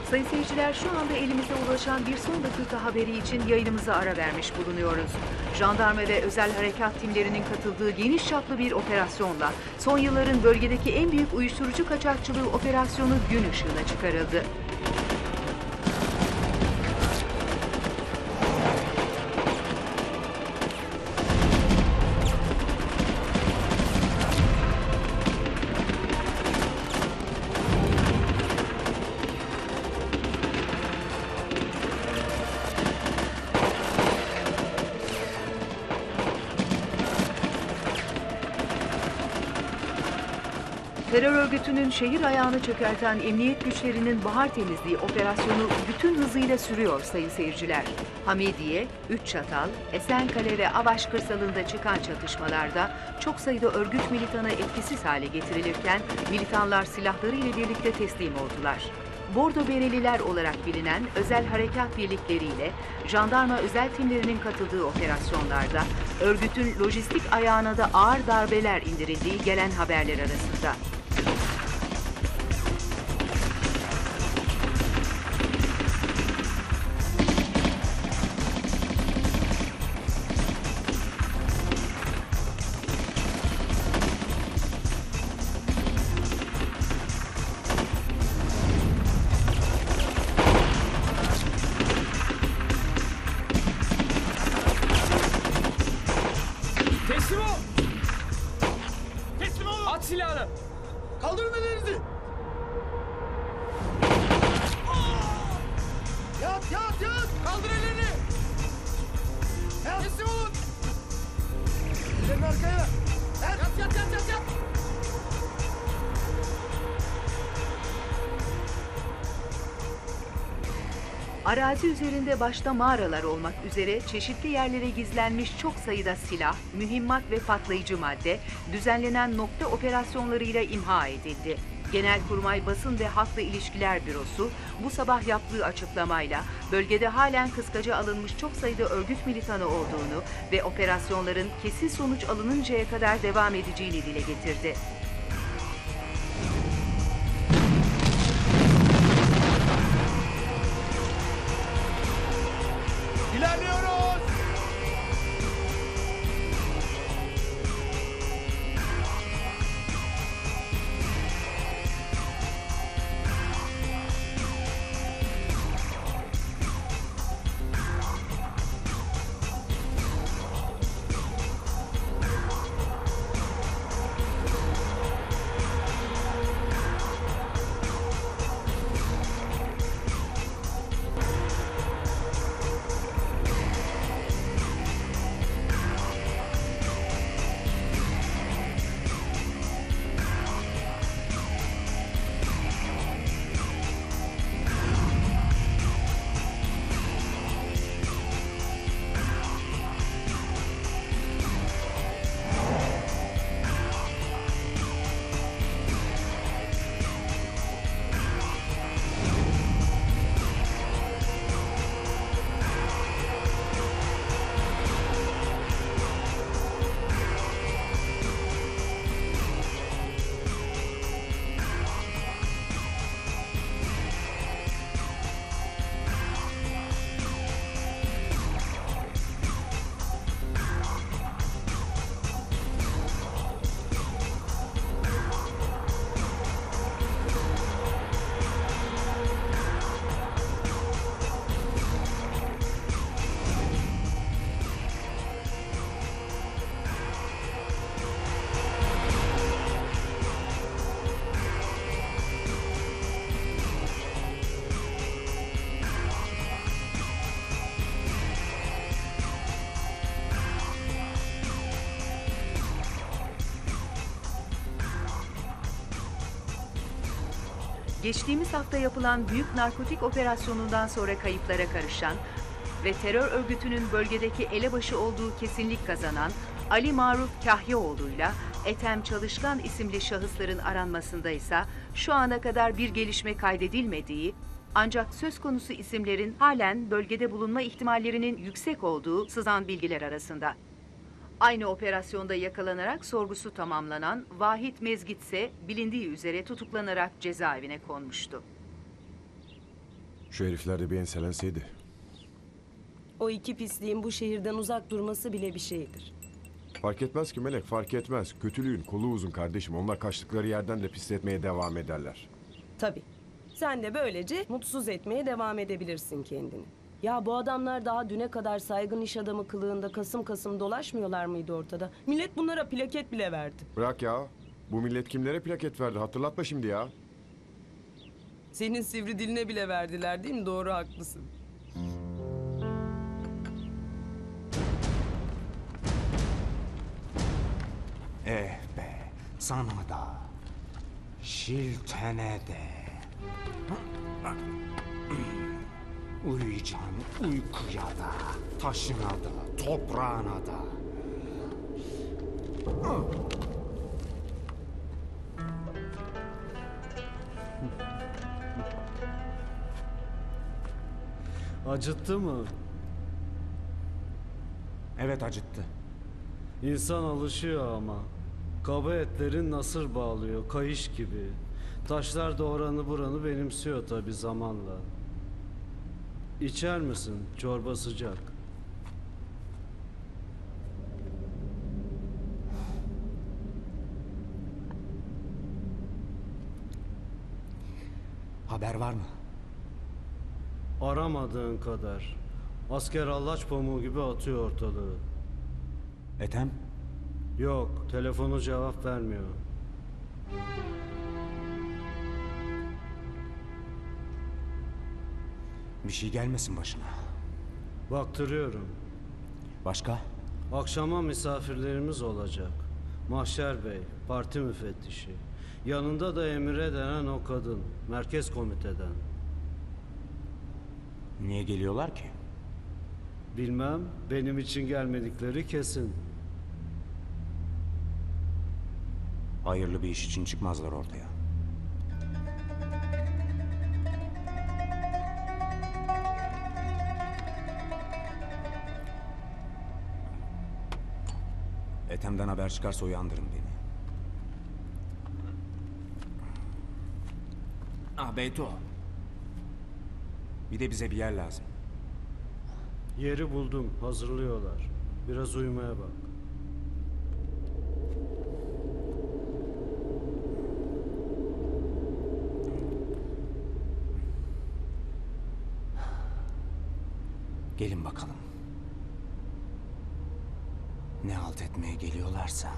Sayın seyirciler, şu anda elimize ulaşan bir son dakika haberi için yayınımıza ara vermiş bulunuyoruz. Jandarma ve özel harekat timlerinin katıldığı geniş çaplı bir operasyonla son yılların bölgedeki en büyük uyuşturucu kaçakçılığı operasyonu gün ışığına çıkarıldı. Terör örgütünün şehir ayağını çökerten emniyet güçlerinin bahar temizliği operasyonu bütün hızıyla sürüyor sayın seyirciler. Hamidiye, Üççatal, Esenkale ve Avaş kırsalında çıkan çatışmalarda çok sayıda örgüt militanı etkisiz hale getirilirken militanlar silahları ile birlikte teslim oldular. Bordo Bereliler olarak bilinen özel harekat birlikleriyle jandarma özel timlerinin katıldığı operasyonlarda örgütün lojistik ayağına da ağır darbeler indirildiği gelen haberler arasında. Teslim ol! Teslim olun! At silahını! Kaldırın ellerinizi! Yat yat yat! Kaldır ellerini! Yat! Teslim olun! Ellerini arkaya! Yat! Yat yat yat yat yat! Arazi üzerinde başta mağaralar olmak üzere çeşitli yerlere gizlenmiş çok sayıda silah, mühimmat ve patlayıcı madde düzenlenen nokta operasyonlarıyla imha edildi. Genelkurmay Basın ve Halkla İlişkiler Bürosu bu sabah yaptığı açıklamayla bölgede halen kıskaca alınmış çok sayıda örgüt militanı olduğunu ve operasyonların kesin sonuç alınıncaya kadar devam edeceğini dile getirdi. İlerliyoruz! Geçtiğimiz hafta yapılan büyük narkotik operasyonundan sonra kayıplara karışan ve terör örgütünün bölgedeki elebaşı olduğu kesinlik kazanan Ali Maruf Kahyaoğlu'yla Ethem Çalışkan isimli şahısların aranmasında ise şu ana kadar bir gelişme kaydedilmediği, ancak söz konusu isimlerin halen bölgede bulunma ihtimallerinin yüksek olduğu sızan bilgiler arasında. Aynı operasyonda yakalanarak sorgusu tamamlanan Vahit Mezgit ise bilindiği üzere tutuklanarak cezaevine konmuştu. Şu herifler de bir enselenseydi. O iki pisliğin bu şehirden uzak durması bile bir şeydir. Fark etmez ki Melek, fark etmez. Kötülüğün kolu uzun kardeşim. Onlar kaçtıkları yerden de pisletmeye devam ederler. Tabii. Sen de böylece mutsuz etmeye devam edebilirsin kendini. Ya bu adamlar daha düne kadar saygın iş adamı kılığında kasım kasım dolaşmıyorlar mıydı ortada? Millet bunlara plaket bile verdi. Bırak ya. Bu millet kimlere plaket verdi? Hatırlatma şimdi ya. Senin sivri diline bile verdiler değil mi? Doğru, haklısın. Eh be, sana da, Şilten'e de. Uyuyacaksın uykuya da, taşına da, toprağına da. Acıttı mı? Evet, acıttı. İnsan alışıyor ama. Kaba etlerin nasır bağlıyor, kayış gibi. Taşlar da oranı buranı benimsiyor tabii zamanla. İçer misin? Çorba sıcak. Haber var mı? Aramadığın kadar. Asker allaç pamuğu gibi atıyor ortalığı. Ethem? Yok, telefonu cevap vermiyor. Bir şey gelmesin başına. Baktırıyorum. Başka? Akşama misafirlerimiz olacak. Mahşer Bey, parti müfettişi. Yanında da Emire denen o kadın, merkez komiteden. Niye geliyorlar ki? Bilmem, benim için gelmedikleri kesin. Hayırlı bir iş için çıkmazlar ortaya. Ethem'den haber çıkarsa uyandırın beni. Beyto. Bir de bize bir yer lazım. Yeri buldum, hazırlıyorlar. Biraz uyumaya bak. Gelin bakalım. Ne halt etmeye geliyorlarsa.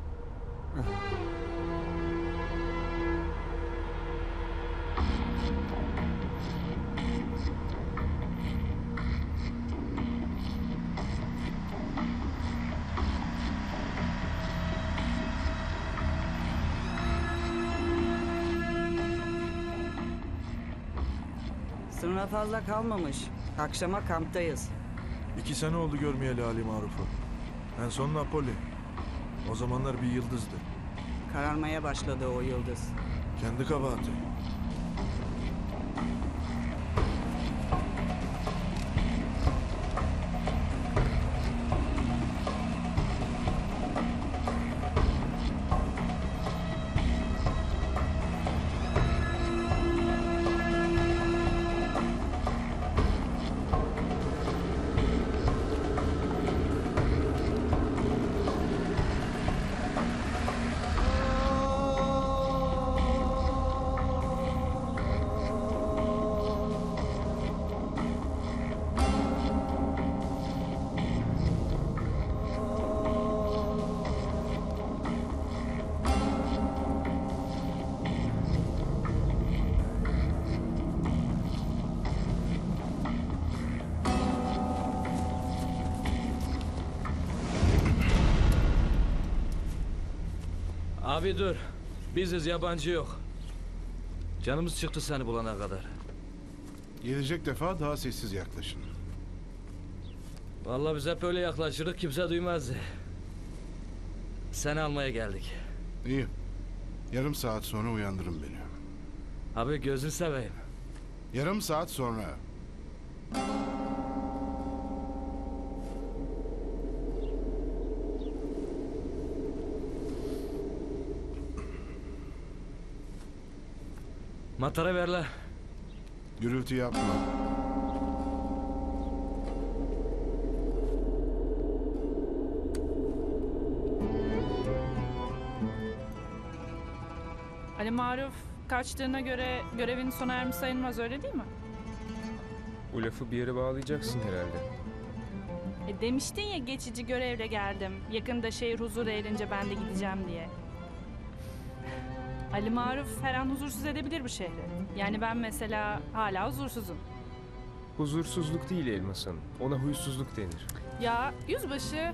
Sınıra fazla kalmamış. Akşama kamptayız. 2 sene oldu görmeyeli Ali Maruf'u. En son Napoli. O zamanlar bir yıldızdı. Kararmaya başladı o yıldız. Kendi kabahati. Abi dur. Biziz, yabancı yok. Canımız çıktı seni bulana kadar. Gelecek defa daha sessiz yaklaşın. Vallahi biz hep öyle yaklaşırdık, kimse duymazdı. Seni almaya geldik. İyi. Yarım saat sonra uyandırın beni. Abi gözünü seveyim. Yarım saat sonra. Matara ver la. Gürültü yapma. Ali Maruf kaçtığına göre görevin sona ermiş sayılmaz, öyle değil mi? Bu lafı bir yere bağlayacaksın herhalde. Demiştin ya geçici görevle geldim. Yakında şehir huzur erince ben de gideceğim diye. Ali Maruf her an huzursuz edebilir bu şehri. Yani ben mesela hala huzursuzum. Huzursuzluk değil Elmas Hanım. Ona huysuzluk denir. Ya yüzbaşı.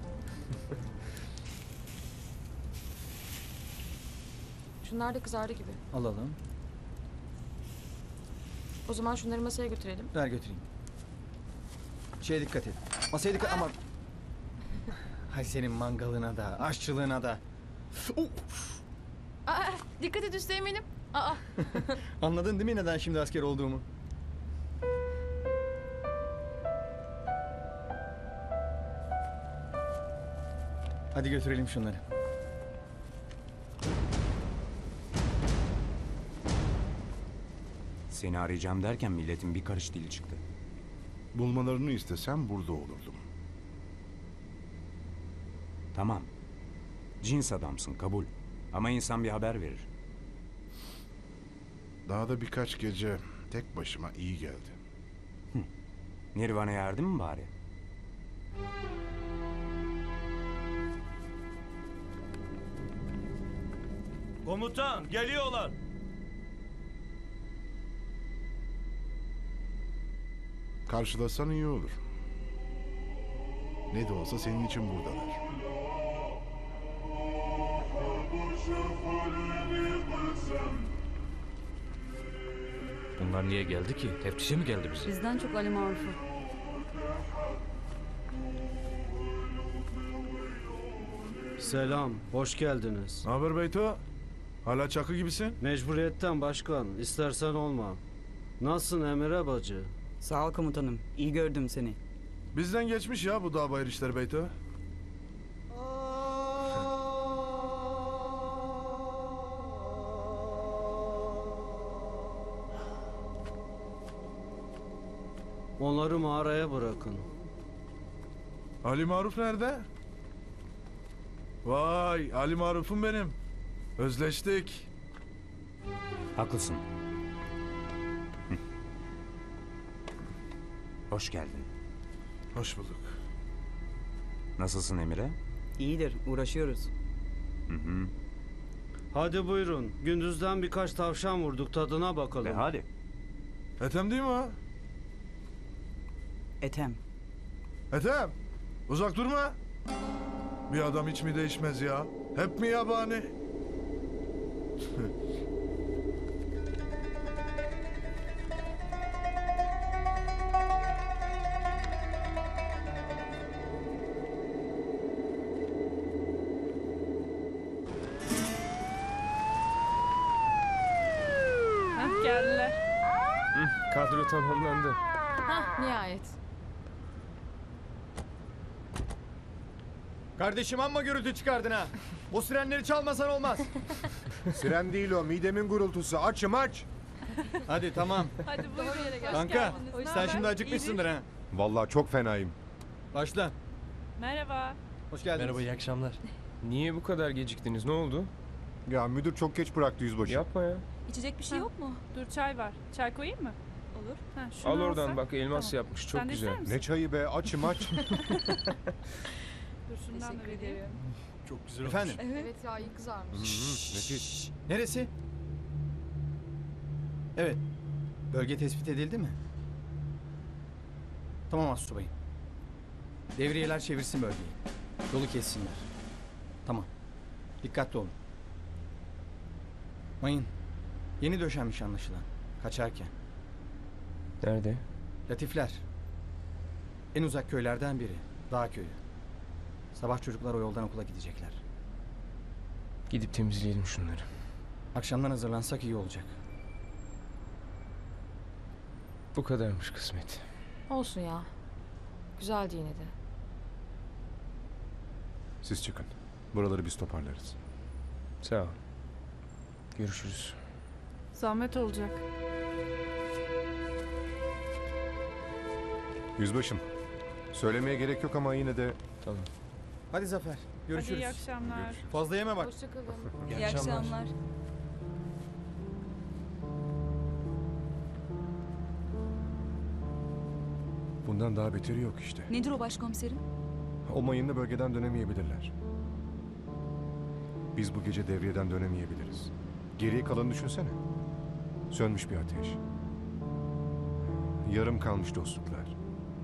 Şunlar da kızardı gibi. Alalım. O zaman şunları masaya götürelim. Ver götüreyim. Şeye dikkat et. Masaya dikkat ama... Hay senin mangalına da, aşçılığına da. Aa, dikkat et Üsteğmen'im. Aa. Anladın değil mi neden şimdi asker olduğumu? Hadi götürelim şunları. Seni arayacağım derken milletin bir karış dili çıktı. Bulmalarını istesem burada olurdum. Tamam. Cins adamsın kabul. Ama insan bir haber verir. Daha da birkaç gece tek başıma iyi geldi. Nirvana'ya yardım mı bari? Komutan geliyorlar. Karşılasan iyi olur. Ne de olsa senin için buradalar. Bunlar niye geldi ki? Teftişe mi geldi bize? Bizden çok Ali Maruf'u. Selam, hoş geldiniz. Ne haber Beyto? Hala çakı gibisin. Mecburiyetten başkan, istersen olma. Nasılsın Emre bacı? Sağ ol komutanım. İyi gördüm seni. Bizden geçmiş ya bu dağ bayır işleri Beyto. Onları mağaraya bırakın. Ali Maruf nerede? Vay Ali Maruf'um benim. Özleştik. Haklısın. Hoş geldin. Hoş bulduk. Nasılsın Emre? İyidir. Uğraşıyoruz. Hadi buyurun, gündüzden birkaç tavşan vurduk, tadına bakalım. Hadi. Ethem değil mi o? Ethem. Ethem. Uzak durma. Bir adam hiç mi değişmez ya? Hep mi yabani? Hah, geldiler. Kadro tamamlandı. Hah, nihayet. Kardeşim amma gürültü çıkardın ha. Bu sirenleri çalmasan olmaz. Siren değil o, midemin gurultusu. Açım aç. Hadi tamam. Hadi buyurun. Hoş Kanka geldiniz. sen şimdi acıkmışsındır ha. Vallahi çok fenayım. Başla. Merhaba. Hoş geldiniz. Merhaba, iyi akşamlar. Niye bu kadar geciktiniz? Ne oldu? Ya müdür çok geç bıraktı yüzbaşı. Yapma ya. İçecek bir şey yok mu? Dur, çay var. Çay koyayım mı? Olur. Ha, şunu Al oradan alsak. bak, elmas Tamam. yapmış. Çok Sen de güzel. ister misin? Ne çayı be, açım aç. Dur, şundan da veriyorum. Çok güzel Efendim? Evet ya, iyi kızarmış. Nefis. Neresi? Evet. Bölge tespit edildi mi? Tamam astsubayım. Devriyeler çevirsin bölgeyi. Yolu kessinler. Tamam. Dikkatli olun. Mayın. Yeni döşenmiş anlaşılan. Kaçarken. Nerede? Latifler. En uzak köylerden biri. Dağ köyü. Sabah çocuklar o yoldan okula gidecekler. Gidip temizleyelim şunları. Akşamdan hazırlansak iyi olacak. Bu kadarmış kısmet. Olsun ya. Güzeldi yine de. Siz çıkın. Buraları biz toparlarız. Sağ ol. Görüşürüz. Zahmet olacak. Yüzbaşım. Söylemeye gerek yok ama yine de... Tamam. Hadi Zafer. Hadi Görüşürüz. iyi akşamlar. Fazla yeme bak. Hoşçakalın. İyi akşamlar. Sandığından daha beteri yok işte. Nedir o başkomiserim? O mayınlı bölgeden dönemeyebilirler. Biz bu gece devriyeden dönemeyebiliriz. Geriye kalanı düşünsene. Sönmüş bir ateş. Yarım kalmış dostluklar.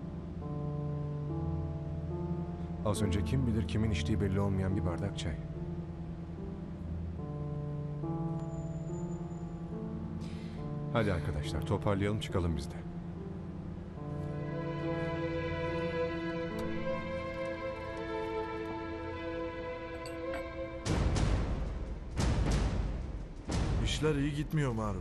Az önce kim bilir kimin içtiği belli olmayan bir bardak çay. Hadi arkadaşlar toparlayalım çıkalım biz de. İşler iyi gitmiyor Maruf.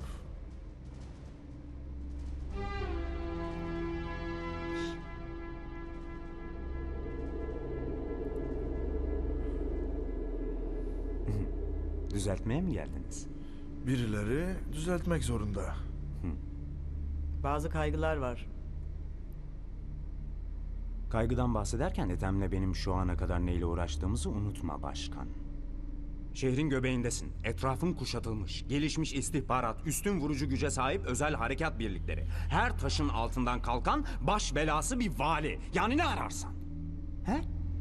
Düzeltmeye mi geldiniz? Birileri düzeltmek zorunda. Bazı kaygılar var. Kaygıdan bahsederken Ethem'le benim şu ana kadar neyle uğraştığımızı unutma başkan. Şehrin göbeğindesin. Etrafın kuşatılmış. Gelişmiş istihbarat, üstün vurucu güce sahip özel harekat birlikleri. Her taşın altından kalkan baş belası bir vali. Yani ne ararsan. He?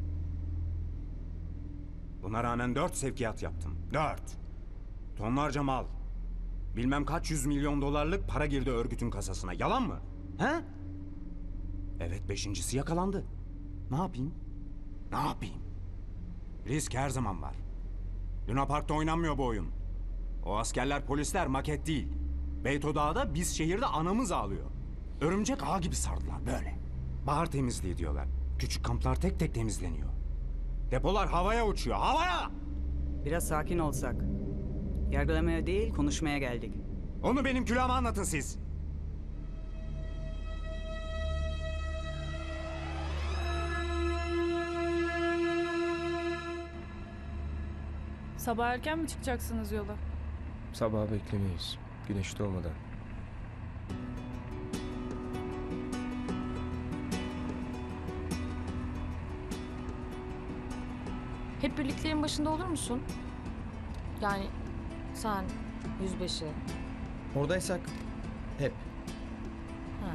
Buna rağmen 4 sevkiyat yaptım. 4. Tonlarca mal. Bilmem kaç 100 milyon dolarlık para girdi örgütün kasasına. Yalan mı? He? Evet, 5.'si yakalandı. Ne yapayım? Ne yapayım? Risk her zaman var. Luna Park'ta oynanmıyor bu oyun. O askerler, polisler maket değil. Beyto Dağı'da biz şehirde anamız ağlıyor. Örümcek ağ gibi sardılar böyle. Bahar temizliği diyorlar. Küçük kamplar tek tek temizleniyor. Depolar havaya uçuyor, havaya! Biraz sakin olsak. Yargılamaya değil, konuşmaya geldik. Onu benim külahıma anlatın siz. Sabah erken mi çıkacaksınız yola? Sabah beklemeyiz. Güneş doğmadan. Hep birliklerin başında olur musun? Yani sen, yüzbaşı. Oradaysak hep. Ha.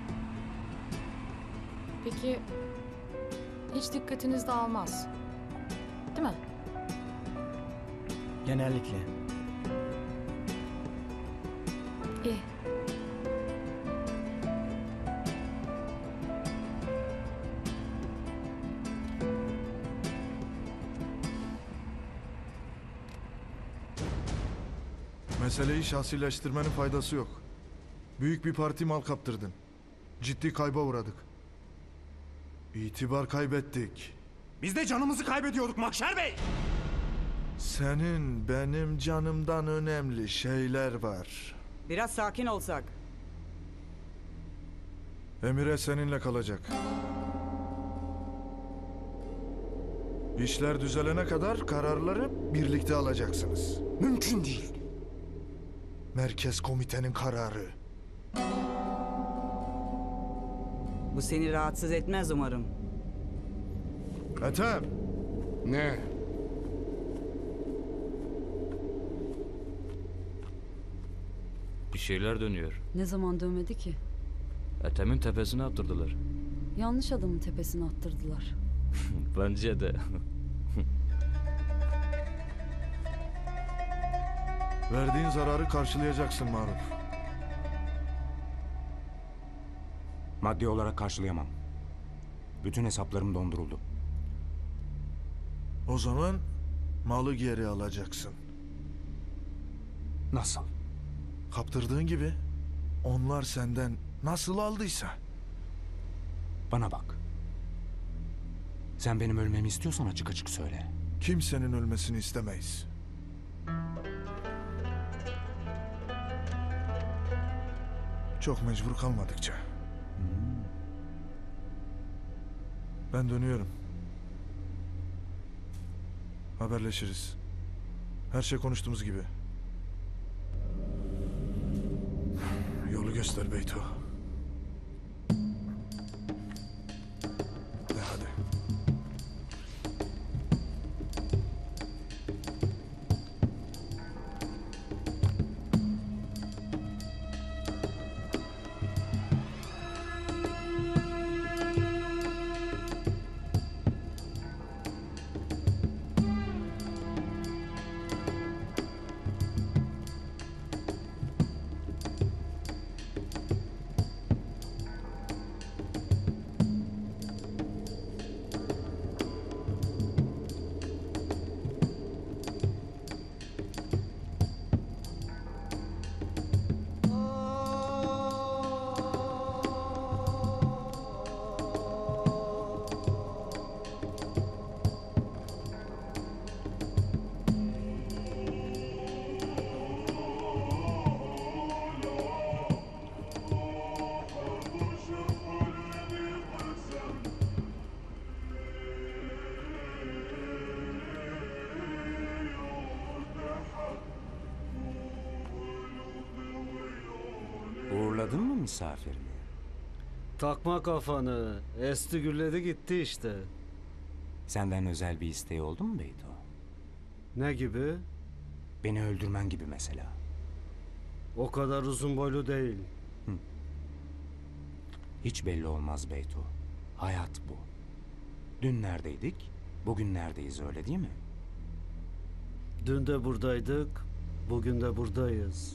Peki hiç dikkatiniz dağılmaz. Değil mi? Genellikle. İyi. Meseleyi şahsileştirmenin faydası yok. Büyük bir parti mal kaptırdın. Ciddi kayba uğradık. İtibar kaybettik. Biz de canımızı kaybediyorduk Mahşer Bey. Senin benim canımdan önemli şeyler var. Biraz sakin olsak. Emire seninle kalacak. İşler düzelene kadar kararları birlikte alacaksınız. Mümkün değil. Merkez komitenin kararı. Bu seni rahatsız etmez umarım. Ethem. Ne? Bir şeyler dönüyor. Ne zaman dönmedi ki? Ethem'in tepesine attırdılar. Yanlış adamın tepesine attırdılar. Bence de. Verdiğin zararı karşılayacaksın Maruf. Maddi olarak karşılayamam. Bütün hesaplarım donduruldu. O zaman malı geri alacaksın. Nasıl? Kaptırdığın gibi. Onlar senden nasıl aldıysa. Bana bak. Sen benim ölmemi istiyorsan açık açık söyle. Kimsenin ölmesini istemeyiz. Çok mecbur kalmadıkça. Ben dönüyorum. Haberleşiriz. Her şey konuştuğumuz gibi. Yolu göster Beyto. Hadi. Takmadın mı misafirini? Takma kafanı. Esti gürledi gitti işte. Senden özel bir isteği oldu mu Beyto? Ne gibi? Beni öldürmen gibi mesela. O kadar uzun boylu değil. Hiç belli olmaz Beyto. Hayat bu. Dün neredeydik? Bugün neredeyiz, öyle değil mi? Dün de buradaydık. Bugün de buradayız.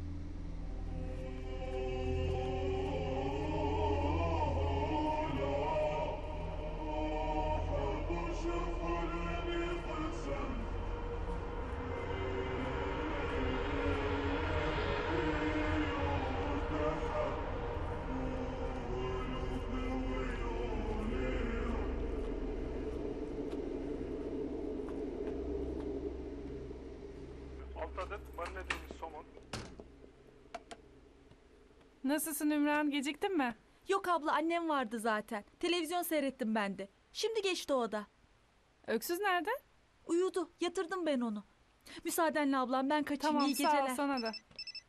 Nasılsın Ümran? Geciktin mi? Yok abla, annem vardı zaten. Televizyon seyrettim ben de. Şimdi geçti o da. Öksüz nerede? Uyudu. Yatırdım ben onu. Müsaadenle ablam, ben kaçayım. Tamam, İyi sağ geceler. ol, sana da.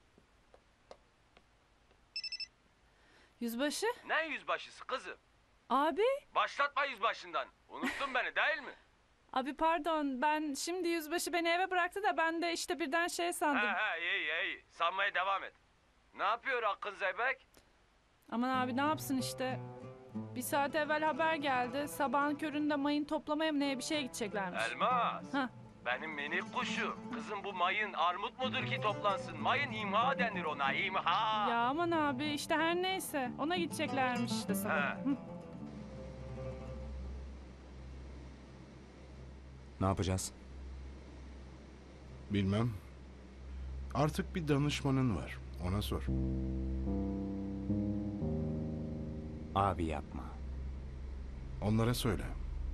Yüzbaşı? Ne yüzbaşısı kızım? Abi? Başlatma yüzbaşından. Unuttun beni değil mi? Abi pardon, ben şimdi yüzbaşı beni eve bıraktı da ben de işte birden şey sandım. İyi. Sanmaya devam et. Ne yapıyor Hakkın Zeybek? Aman abi ne yapsın işte. Bir saat evvel haber geldi. Sabahın köründe mayın toplamaya mı neye bir şeye gideceklermiş. Elmas. Hah. Benim minik kuşum. Kızım bu mayın armut mudur ki toplansın? Mayın imha denir ona, imha. Ya aman abi işte her neyse. Ona gideceklermiş işte sabah. Hı. Ne yapacağız? Bilmem. Artık bir danışmanın var. Ona sor. Abi yapma. Onlara söyle.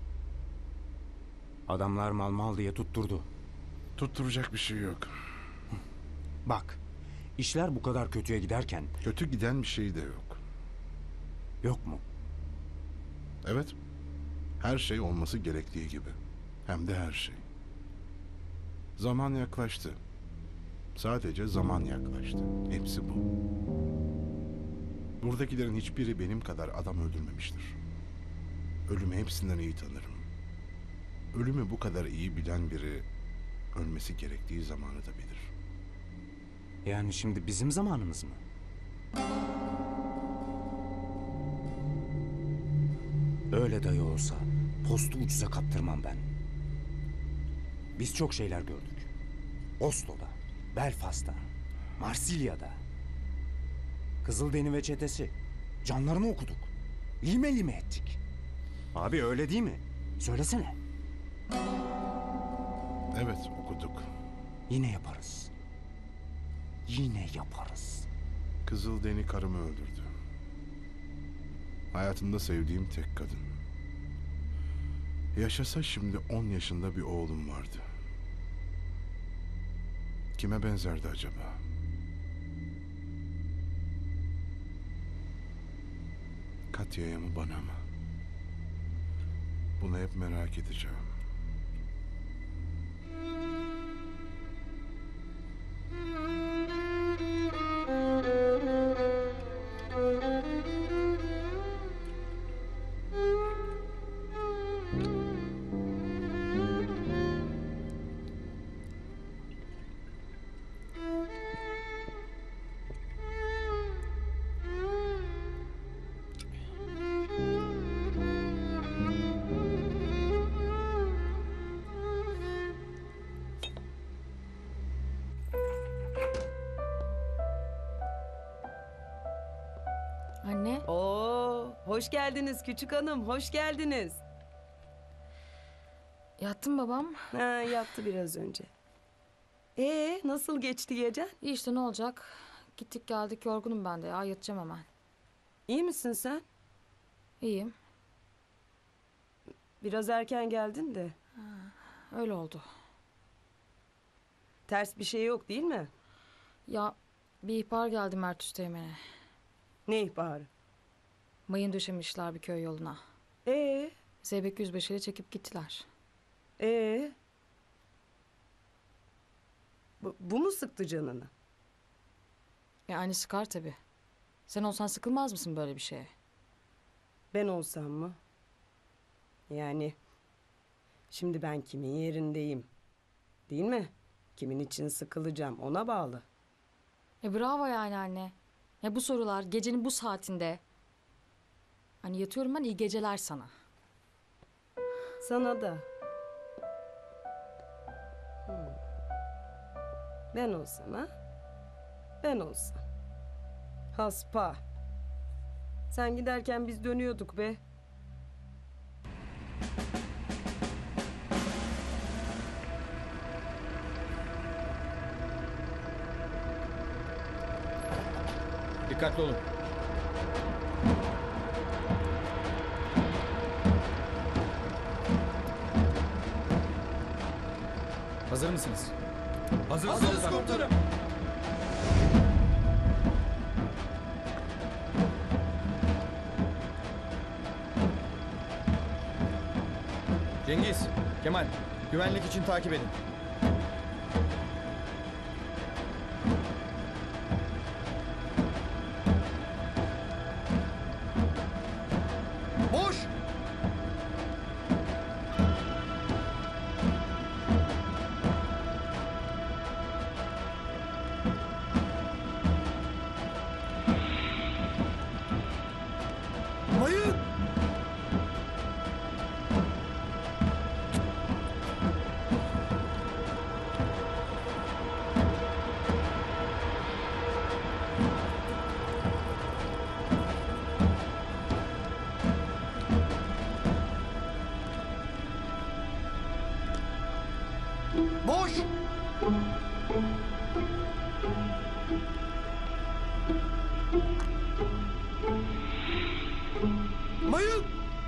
Adamlar mal diye tutturdu. Tutturacak bir şey yok. Bak, işler bu kadar kötüye giderken... Kötü giden bir şey de yok. Yok mu? Evet. Her şey olması gerektiği gibi. Hem de her şey. Zaman yaklaştı. Sadece zaman yaklaştı. Hepsi bu. Buradakilerin hiçbiri benim kadar adam öldürmemiştir. Ölümü hepsinden iyi tanırım. Ölümü bu kadar iyi bilen biri ölmesi gerektiği zamanı da bilir. Yani şimdi bizim zamanımız mı? Öyle dayı olsa postu ucuza kaptırmam ben. Biz çok şeyler gördük. Oslo'da, Belfast'ta, Marsilya'da. Kızıldeni ve çetesi. Canlarını okuduk. Lime lime ettik. Abi öyle değil mi? Söylesene. Evet, okuduk. Yine yaparız. Yine yaparız. Kızıldeni karımı öldürdü. Hayatımda sevdiğim tek kadın. Yaşasa şimdi 10 yaşında bir oğlum vardı. Kime benzerdi acaba? Katya'ya mı, bana mı? Bunu hep merak edeceğim. Anne. Oo, hoş geldiniz küçük hanım, hoş geldiniz. Yattın babam. Ha, yattı biraz önce. Nasıl geçti gece? İyi işte, ne olacak? Gittik geldik, yorgunum ben de ya, yatacağım hemen. İyi misin sen? İyiyim. Biraz erken geldin de. Öyle oldu. Ters bir şey yok değil mi? Ya bir ihbar geldi Mert Üsteğmen'e. Ne ihbarı? Mayın döşemişler bir köy yoluna. Zeybek Yüzbaşı ile çekip gittiler. Bu mu sıktı canını? Yani sıkar tabii. Sen olsan sıkılmaz mısın böyle bir şeye? Ben olsam mı? Yani şimdi ben kimin yerindeyim? Değil mi? Kimin için sıkılacağım ona bağlı. Bravo yani anne. Ya bu sorular gecenin bu saatinde. Hani yatıyorum ben, iyi geceler sana. Sana da. Ben olsam ha? Ben olsam. Haspa. Sen giderken biz dönüyorduk be. Dikkatli olun. Hazır mısınız? Hazırız komutanım. Cengiz, Kemal, güvenlik için takip edin. Boş! Mayın! Boş! Mayın!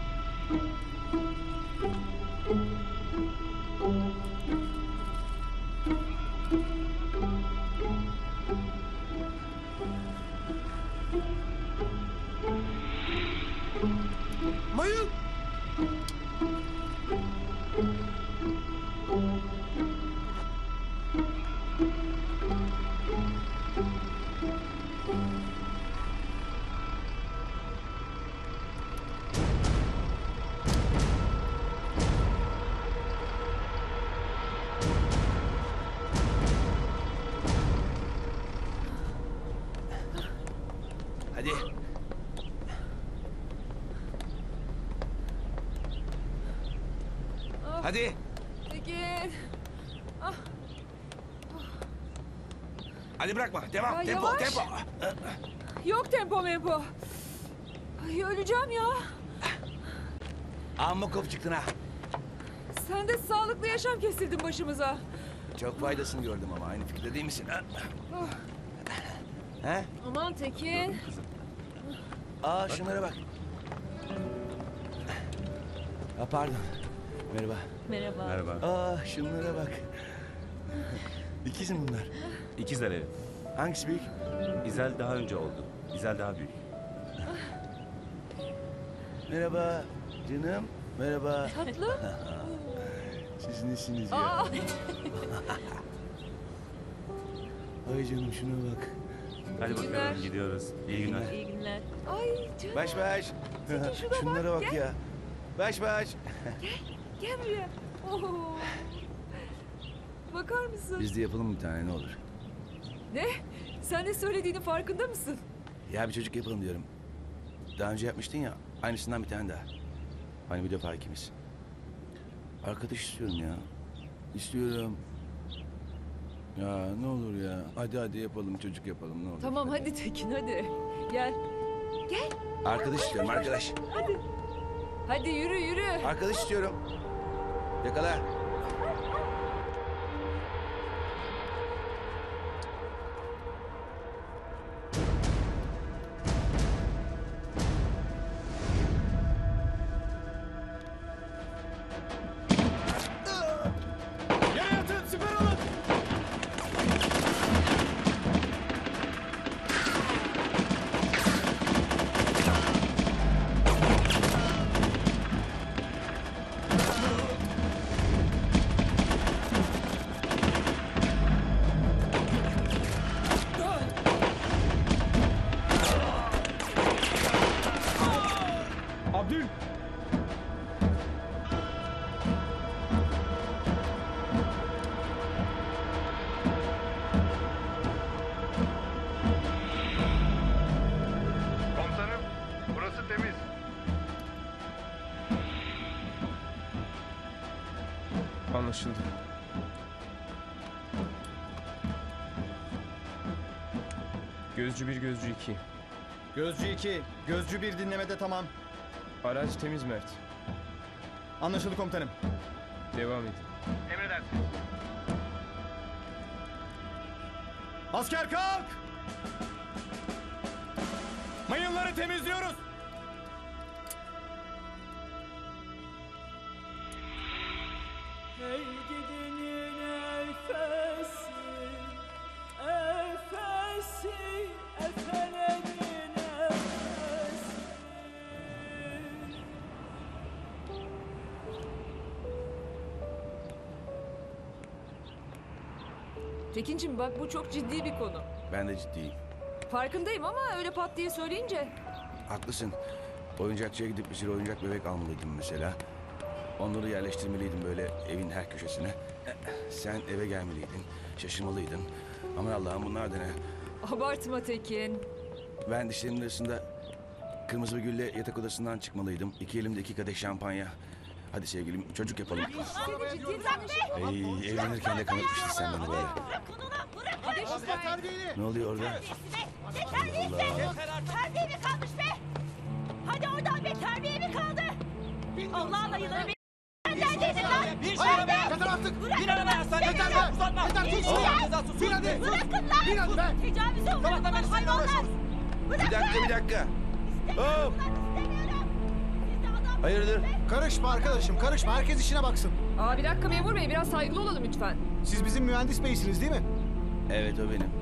Mayın! Hadi. Hadi. Tekin. Hadi bırakma. Devam. Ya Tempo, yavaş. tempo. Yok tempo mempo. Ay öleceğim ya. Amma kop çıktın ha. Sen de sağlıklı yaşam kesildin başımıza. Çok faydasını gördüm ama aynı fikirde değil misin? Ha? Oh. He? Aman Tekin. Aa şunlara bak. Ha, pardon. Merhaba. Merhaba. Aa şunlara bak. İkiz mi bunlar? İkizler evet. Hangisi büyük? İzel daha önce oldu. İzel daha büyük. Merhaba canım. Merhaba. Tatlı. Siz nesiniz ya? Aa. Ay canım şuna bak. Hadi günler. bakalım gidiyoruz. İyi günler. İyi günler. Ay canım. Baş baş. şuna Şunlara bak gel. ya. Baş baş. Gel buraya. Oo. Bakar mısın? Biz de yapalım bir tane ne olur. Ne? Sen de söylediğinin farkında mısın? Ya bir çocuk yapalım diyorum. Daha önce yapmıştın ya. Aynısından bir tane daha. Hani bir defa ikimiz. Arkadaş istiyorum ya. İstiyorum. Ya ne olur ya. Hadi yapalım çocuk yapalım ne olur. Tamam hadi Tekin hadi. Gel. Gel. Arkadaş istiyorum arkadaş. Hadi. Hadi yürü. Arkadaş istiyorum. Yakala. Yere yatın, siper alın. Anlaşıldı. Gözcü 1, gözcü 2. Gözcü 2, gözcü 1 dinlemede tamam. Araç temiz Mert. Anlaşıldı komutanım. Devam edin. Emredersiniz. Asker kalk! Mayınları temizliyoruz. Hey gidenin efesi, efesi, efelerin efesi. Tekincim bak bu çok ciddi bir konu. Ben de ciddiyim. Farkındayım ama öyle pat diye söyleyince. Haklısın. Oyuncakçıya gidip bir sürü oyuncak bebek almalıydım mesela. Onları yerleştirmeliydim böyle evin her köşesine. Sen eve gelmeliydin, şaşırmalıydın. Aman Allah'ım bunlar da ne? Abartma Tekin. Ben dişlerimin arasında kırmızı bir gülle yatak odasından çıkmalıydım. İki elimde 2 kadeh şampanya. Hadi sevgilim çocuk yapalım. Ey, evlenirken de kanıtmıştın sen beni böyle. Ne oluyor orada? Terbiye mi kalmış be? Hadi oradan be, terbiye mi kaldı? Allah'ın ayıları be. Neredeydin lan? Nerede? Yeter artık! Bırakın Bin arabaya, sen yeter! Uzatma! Yeter, Bin hadi! Bırakın lan! Bin hadi be! Tecavüze uğradılar hayvanlar! Bir dakika. Hop! Hayırdır? Karışma arkadaşım, karışma. Herkes işine baksın. Aa bir dakika memur bey biraz saygılı olalım lütfen. Siz bizim mühendis beysiniz değil mi? Evet o benim.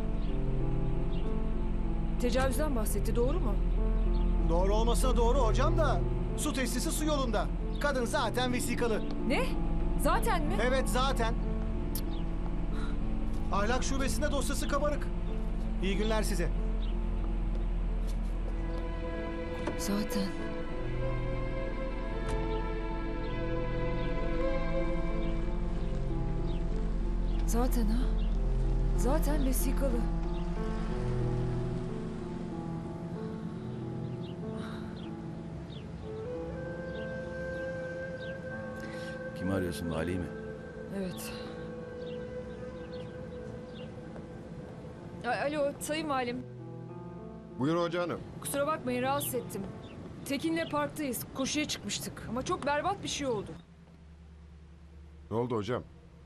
Tecavüzden bahsetti doğru mu? Doğru olmasına doğru hocam da su testisi su yolunda. Kadın zaten vesikalı. Ne? Zaten mi? Evet zaten. Ahlak şubesinde dosyası kabarık. İyi günler size. Zaten. Zaten ha? Zaten vesikalı. Kimi arıyorsun? Valiyi mi? Evet. Alo sayın valim. Buyur hoca hanım. Kusura bakmayın rahatsız ettim. Tekin'le parktayız. Koşuya çıkmıştık. Ama çok berbat bir şey oldu. Ne oldu hocam?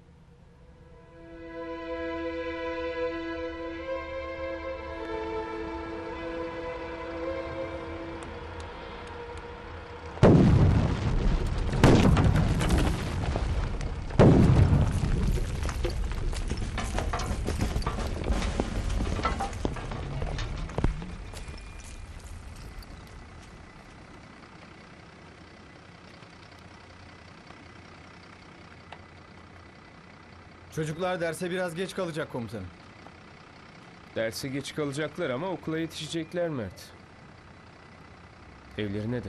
Çocuklar derse biraz geç kalacak komutanım. Derse geç kalacaklar ama okula yetişecekler Mert. Evlerine de.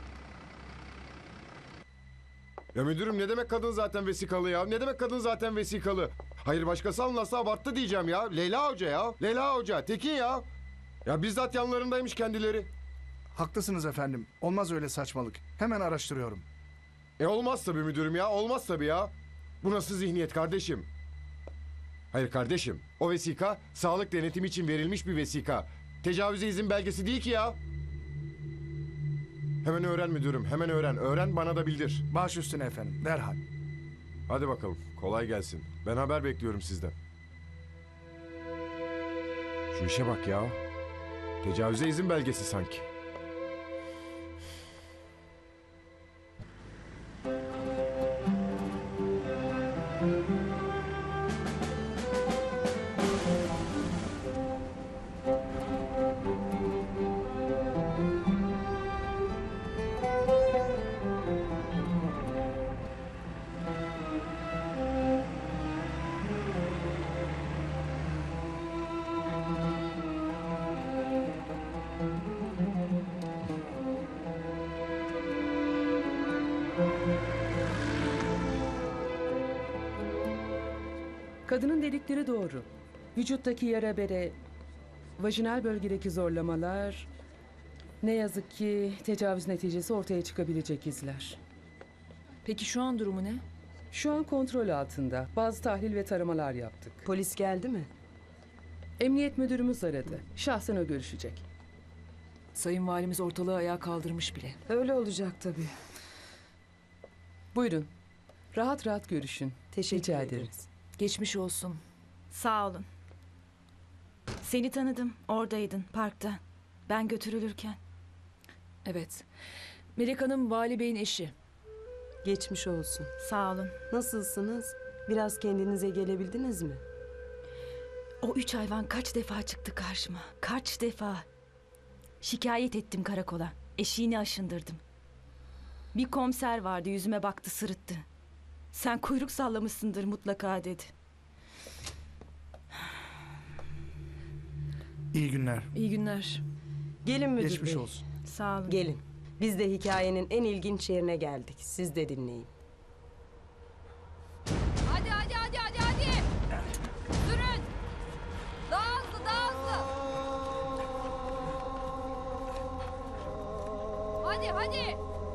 Ya müdürüm ne demek kadın zaten vesikalı ya? Ne demek kadın zaten vesikalı? Hayır başkası anlasa abarttı diyeceğim ya. Leyla Hoca ya. Leyla Hoca. Tekin ya. Ya bizzat yanlarındaymış kendileri. Haklısınız efendim. Olmaz öyle saçmalık. Hemen araştırıyorum. Olmaz tabii müdürüm ya. Olmaz tabii ya. Bu nasıl zihniyet kardeşim? Hayır kardeşim. O vesika sağlık denetimi için verilmiş bir vesika. Tecavüze izin belgesi değil ki ya. Hemen öğren müdürüm. Hemen öğren. Öğren bana da bildir. Baş üstüne efendim. Derhal. Hadi bakalım. Kolay gelsin. Ben haber bekliyorum sizden. Şu işe bak ya. Tecavüze izin belgesi sanki. Kadının dedikleri doğru. Vücuttaki yara bere, vajinal bölgedeki zorlamalar, ne yazık ki tecavüz neticesi ortaya çıkabilecek izler. Peki şu an durumu ne? Şu an kontrol altında. Bazı tahlil ve taramalar yaptık. Polis geldi mi? Emniyet müdürümüz aradı. Şahsen o görüşecek. Sayın Valimiz ortalığı ayağa kaldırmış bile. Öyle olacak tabii. Buyurun. Rahat rahat görüşün. Teşekkür Rica ederiz. ederiz. Geçmiş olsun. Sağ olun. Seni tanıdım. Oradaydın parkta. Ben götürülürken. Evet. Melek Hanım Vali Bey'in eşi. Geçmiş olsun. Sağ olun. Nasılsınız? Biraz kendinize gelebildiniz mi? O 3 hayvan kaç defa çıktı karşıma. Kaç defa. Şikayet ettim karakola. Eşiğini aşındırdım. Bir komiser vardı, yüzüme baktı, sırıttı. Sen kuyruk sallamışsındır mutlaka dedi. İyi günler. İyi günler. Gelin müdür Geçmiş bey. olsun. Sağ olun. Gelin. Biz de hikayenin en ilginç yerine geldik. Siz de dinleyin. Hadi hadi hadi hadi hadi. Sürün. Daha hızlı daha hızlı. Hadi hadi.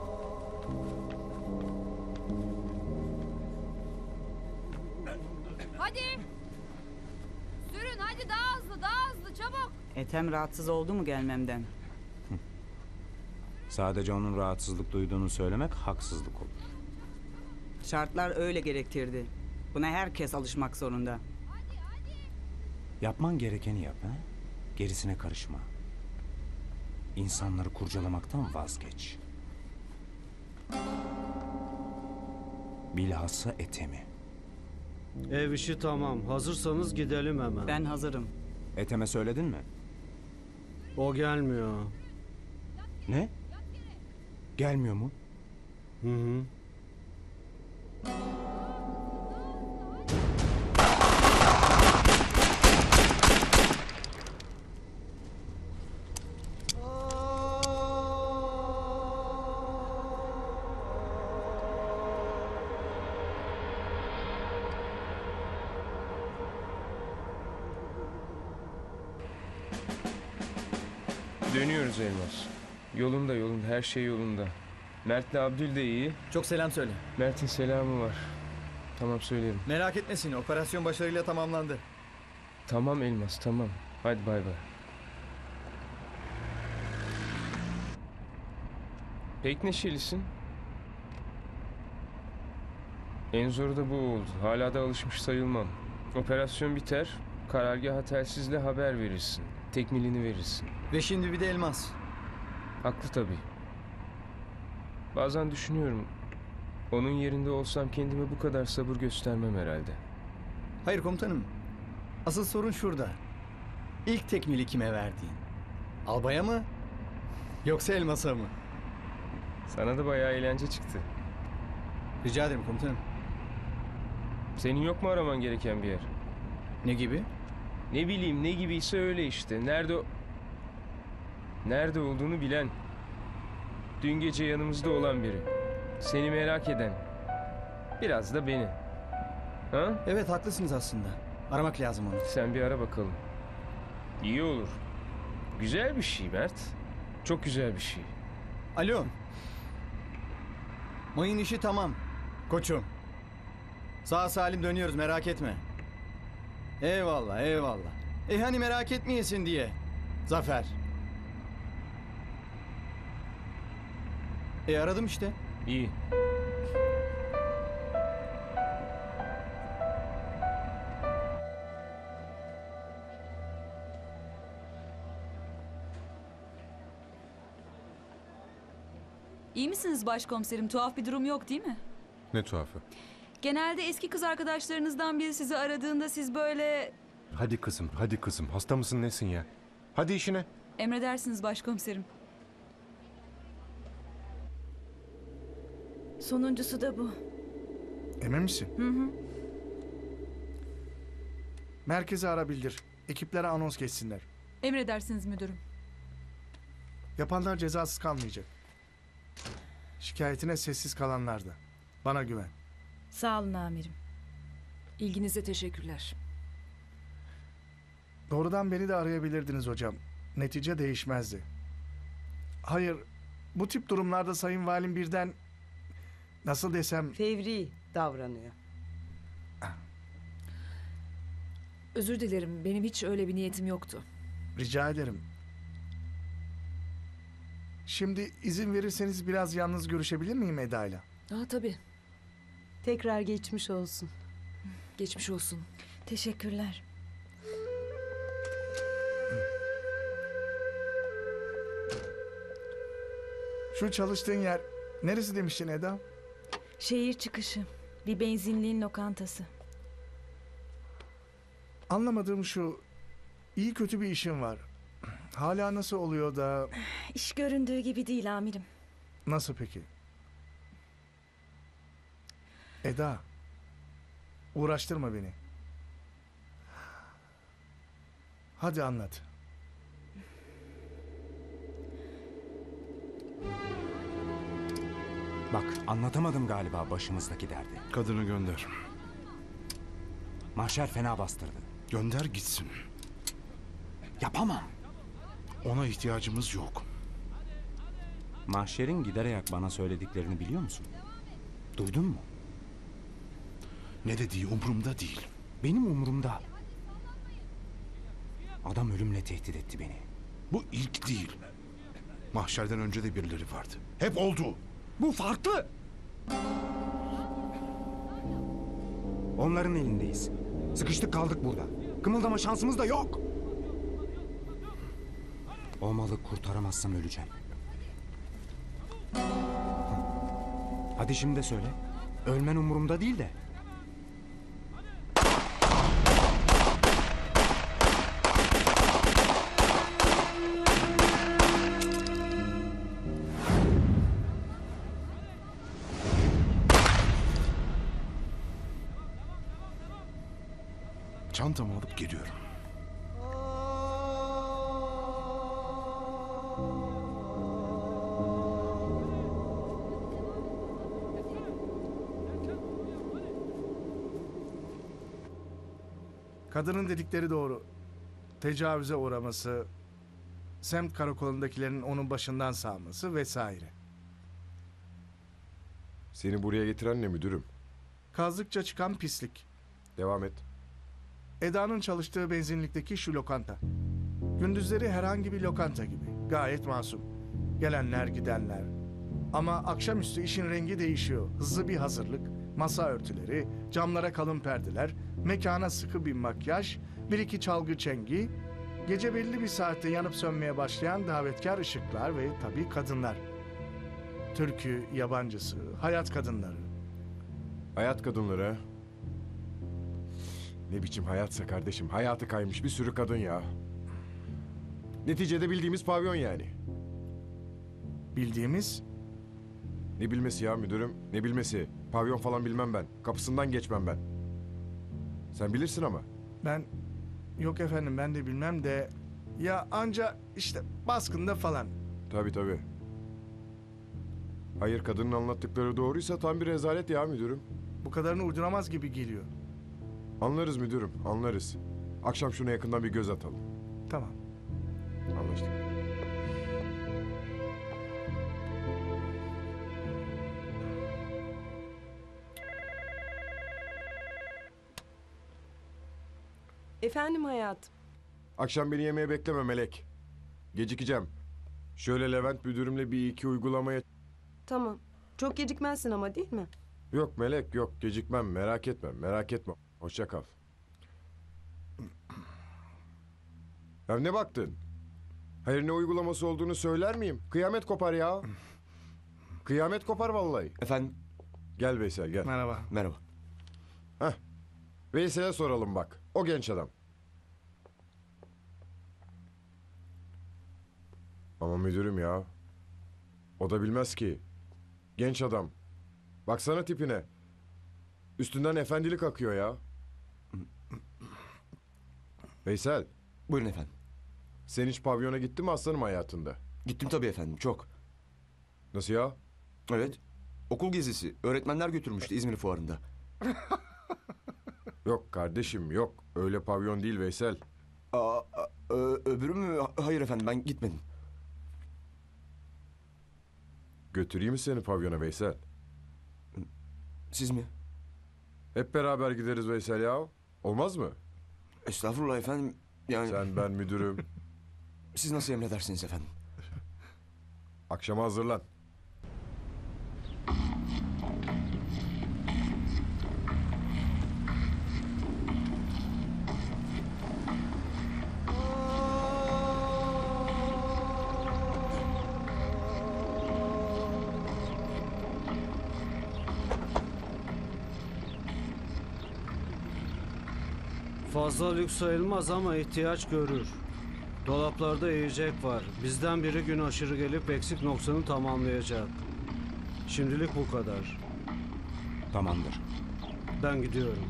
Hadi. Sürün hadi daha hızlı daha hızlı çabuk. Ethem rahatsız oldu mu gelmemden? Sadece onun rahatsızlık duyduğunu söylemek haksızlık olur. Şartlar öyle gerektirdi. Buna herkes alışmak zorunda. Yapman gerekeni yap ha? Gerisine karışma. İnsanları kurcalamaktan vazgeç. Bilhassa Ethem'i. Ev işi tamam. Hazırsanız gidelim hemen. Ben hazırım. Ethem'e söyledin mi? O gelmiyor. Ne? Gelmiyor mu? Hı hı. Dönüyoruz Elmas. Yolunda her şey yolunda. Mert'le Abdül de iyi. Çok selam söyle. Mert'in selamı var. Tamam söylerim. Merak etmesin, operasyon başarıyla tamamlandı. Tamam Elmas tamam. Hadi bay bay. Pek neşelisin. En zoru da bu oldu. Hala da alışmış sayılmam. Operasyon biter. Karargaha telsizle haber verirsin. Tekmilini verirsin. Ve şimdi bir de Elmas. Haklı tabii. Bazen düşünüyorum. Onun yerinde olsam kendime bu kadar sabır göstermem herhalde. Hayır komutanım. Asıl sorun şurada. İlk tekmili kime verdiğin? Albaya mı? Yoksa Elmas'a mı? Sana da bayağı eğlence çıktı. Rica ederim komutanım. Senin yok mu araman gereken bir yer? Ne gibi? Ne bileyim ne gibiyse öyle işte. Nerede olduğunu bilen. Dün gece yanımızda olan biri. Seni merak eden. Biraz da beni. Ha? Evet haklısınız aslında. Aramak lazım onu. Sen bir ara bakalım. İyi olur. Güzel bir şey Mert. Çok güzel bir şey. Alo. Mayın işi tamam. Koçum. Sağ salim dönüyoruz merak etme. Eyvallah eyvallah. Hani merak etmeyesin diye. Zafer. Aradım işte. İyi. İyi misiniz başkomiserim? Tuhaf bir durum yok değil mi? Ne tuhafı. Genelde eski kız arkadaşlarınızdan biri sizi aradığında siz böyle... Hadi kızım. Hasta mısın nesin ya? Hadi işine. Emredersiniz başkomiserim. Sonuncusu da bu. Emin misin? Hı hı. Merkeze ara bildir. Ekiplere anons geçsinler. Emredersiniz müdürüm. Yapanlar cezasız kalmayacak. Şikayetine sessiz kalanlar da. Bana güven. Sağ olun amirim. İlginize teşekkürler. Doğrudan beni de arayabilirdiniz hocam. Netice değişmezdi. Hayır, bu tip durumlarda Sayın Valim birden... Nasıl desem... Fevri, davranıyor. Özür dilerim. Benim hiç öyle bir niyetim yoktu. Rica ederim. Şimdi izin verirseniz biraz yalnız görüşebilir miyim Eda'yla? Aa tabii. Tekrar geçmiş olsun. Geçmiş olsun. Teşekkürler. Şu çalıştığın yer neresi demiştin Eda? Şehir çıkışı. Bir benzinliğin lokantası. Anlamadığım şu, iyi kötü bir işin var. Hala nasıl oluyor da... İş göründüğü gibi değil amirim. Nasıl peki? Eda, uğraştırma beni. Hadi anlat. Bak anlatamadım galiba başımızdaki derdi. Kadını gönder. Mahşer fena bastırdı. Gönder gitsin. Yapamam. Ona ihtiyacımız yok. Mahşer'in giderek bana söylediklerini biliyor musun? Duydun mu? Ne dediği umurumda değil. Benim umurumda. Adam ölümle tehdit etti beni. Bu ilk değil. Mahşerden önce de birileri vardı. Hep oldu. Bu farklı. Onların elindeyiz. Sıkıştık kaldık burada. Kımıldama şansımız da yok. O malı kurtaramazsam öleceğim. Hadi şimdi de söyle. Ölmen umurumda değil de. Çantamı alıp geliyorum. Kadının dedikleri doğru. Tecavüze uğraması, semt karakolundakilerin onun başından sağması vesaire. Seni buraya getiren ne müdürüm? Kazdıkça çıkan pislik. Devam et. Eda'nın çalıştığı benzinlikteki şu lokanta. Gündüzleri herhangi bir lokanta gibi. Gayet masum. Gelenler gidenler. Ama akşamüstü işin rengi değişiyor. Hızlı bir hazırlık, masa örtüleri, camlara kalın perdeler, mekana sıkı bir makyaj, bir iki çalgı çengi, gece belli bir saatte yanıp sönmeye başlayan davetkar ışıklar ve tabii kadınlar. Türkü, yabancısı, hayat kadınları. Hayat kadınları. Ne biçim hayatsa kardeşim. Hayatı kaymış bir sürü kadın ya. Neticede bildiğimiz pavyon yani. Bildiğimiz? Ne bilmesi ya müdürüm? Ne bilmesi? Pavyon falan bilmem ben. Kapısından geçmem ben. Sen bilirsin ama. Ben, yok efendim ben de bilmem de... Ya anca işte baskında falan. Tabii tabii. Hayır kadının anlattıkları doğruysa tam bir rezalet ya müdürüm. Bu kadarını uyduramaz gibi geliyor. Anlarız müdürüm, anlarız. Akşam şuna yakından bir göz atalım. Tamam. Anlaştık. Efendim hayatım. Akşam beni yemeğe bekleme Melek. Gecikeceğim. Şöyle Levent müdürümle bir iki uygulamaya... Tamam. Çok gecikmezsin ama değil mi? Yok Melek yok gecikmem merak etme merak etme. Hoşça kal. Ya ne baktın? Hayır ne uygulaması olduğunu söyler miyim? Kıyamet kopar ya. Kıyamet kopar vallahi. Efendim? Gel Veysel gel. Merhaba. Merhaba. Heh. Veysel'e soralım bak. O genç adam. Ama müdürüm ya. O da bilmez ki. Genç adam. Baksana tipine. Üstünden efendilik akıyor ya. Veysel. Buyurun efendim. Sen hiç pavyona gittin mi aslanım hayatında? Gittim tabii efendim çok. Nasıl ya? Evet. Okul gezisi. Öğretmenler götürmüştü İzmir fuarında. Yok kardeşim yok. Öyle pavyon değil Veysel. Öbürü mü? Hayır efendim ben gitmedim. Götüreyim mi seni pavyona Veysel? Siz mi? Hep beraber gideriz Veysel ya. Olmaz mı? Estağfurullah efendim. Yani Sen, ben, müdürüm. siz nasıl emredersiniz efendim? Akşama hazırlan. Fazla lüks sayılmaz ama ihtiyaç görür. Dolaplarda yiyecek var. Bizden biri gün aşırı gelip eksik noksanı tamamlayacak. Şimdilik bu kadar. Tamamdır. Ben gidiyorum.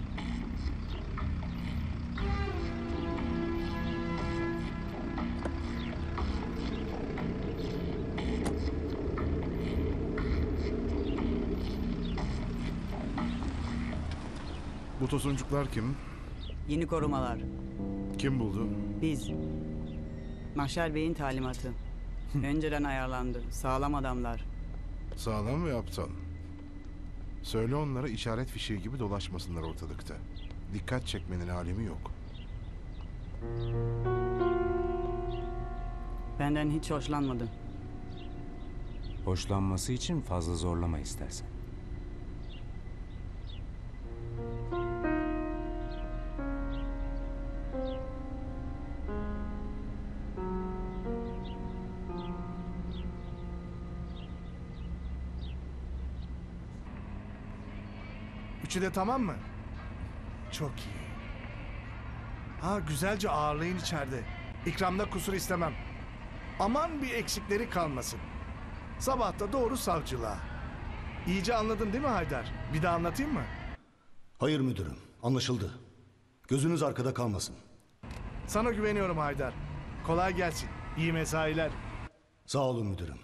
Bu tosuncuklar kim? Yeni korumalar. Kim buldu? Biz. Mahşer Bey'in talimatı. Önceden ayarlandı. Sağlam adamlar. Sağlam ve aptal. Söyle onlara işaret fişeği gibi dolaşmasınlar ortalıkta. Dikkat çekmenin alemi yok. Benden hiç hoşlanmadı. Hoşlanması için fazla zorlama istersen. Üçü de tamam mı? Çok iyi. Ha, güzelce ağırlayın içeride. İkramda kusur istemem. Aman bir eksikleri kalmasın. Sabah da doğru savcılığa. İyice anladın değil mi Haydar? Bir daha anlatayım mı? Hayır müdürüm, anlaşıldı. Gözünüz arkada kalmasın. Sana güveniyorum Haydar. Kolay gelsin. İyi mesailer. Sağ olun müdürüm.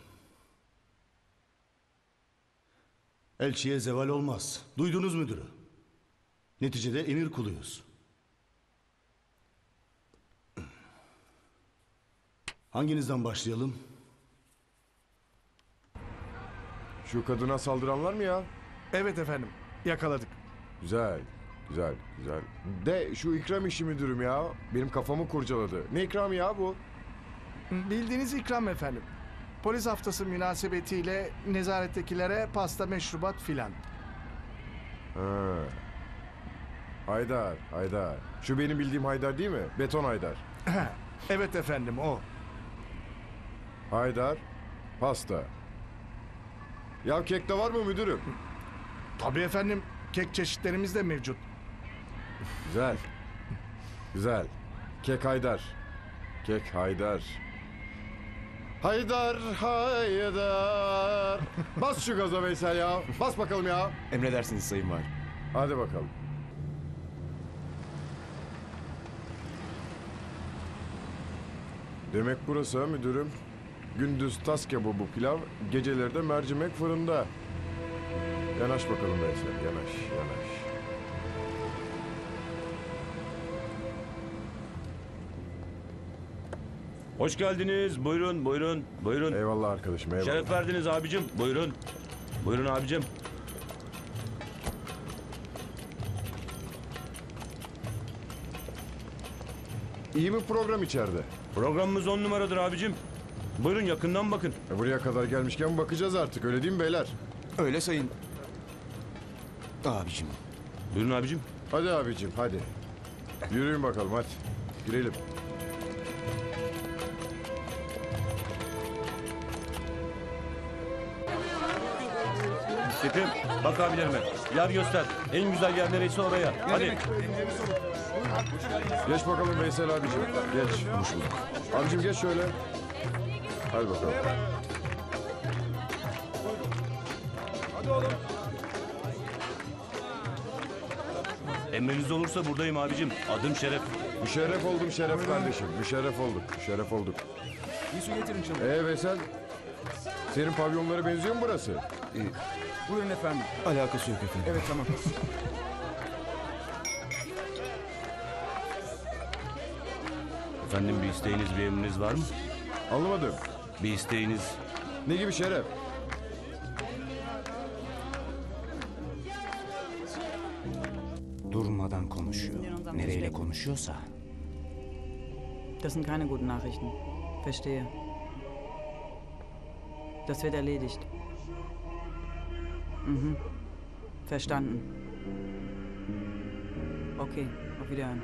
Elçiye zeval olmaz. Duydunuz müdürü. Neticede emir kuluyuz. Hanginizden başlayalım? Şu kadına saldıranlar mı ya? Evet efendim. Yakaladık. Güzel, güzel, güzel. De şu ikram işi müdürüm ya. Benim kafamı kurcaladı. Ne ikram ya bu? Bildiğiniz ikram efendim. Polis haftası münasebetiyle nezarettekilere pasta, meşrubat filan. Ha. Haydar, Haydar. Şu benim bildiğim Haydar değil mi? Beton Haydar. Evet efendim, o. Haydar, pasta. Ya kek de var mı müdürüm? Tabii efendim. Kek çeşitlerimiz de mevcut. Güzel. Güzel. Kek Haydar. Kek Haydar. Haydar, Haydar. Bas şu gaza Veysel ya. Bas bakalım ya. Emredersiniz Sayın Valim. Hadi bakalım. Demek burası ha müdürüm. Gündüz tas kebabı pilav, geceleri de mercimek fırında. Yanaş bakalım Veysel, yanaş, yanaş. Hoş geldiniz. Buyurun, buyurun, buyurun. Eyvallah arkadaşım, eyvallah. Şeref verdiniz abicim. Buyurun. Buyurun abicim. İyi mi program içeride? Programımız 10 numaradır abicim. Buyurun yakından bakın. Buraya kadar gelmişken bakacağız artık, öyle değil mi beyler? Öyle sayın. Abicim. Buyurun abicim. Hadi abicim, hadi. Yürüyün bakalım, hadi. Girelim. Şefim bak abilerime. Yer göster. En güzel yer neresi oraya. Hadi. Geç bakalım Veysel abicim, geç. Hoş bulduk. Abicim geç şöyle. Hadi bakalım. Hadi oğlum. Emriniz olursa buradayım abicim. Adım Şeref. Müşerref oldum Şeref kardeşim. Müşerref olduk. Müşerref olduk. Bir su getirin canım. Veysel. Senin pavyonlara benziyor mu burası? Buyurun efendim. Alakası yok efendim. Evet tamam. Efendim bir isteğiniz, bir emriniz var mı? Anlamadım. Bir isteğiniz. Ne gibi Şeref? konuşuyorsa... Das sind keine guten Nachrichten. Verstehe. Das wird erledigt. Mhm. Verstanden. Okay, auf Wiederhören.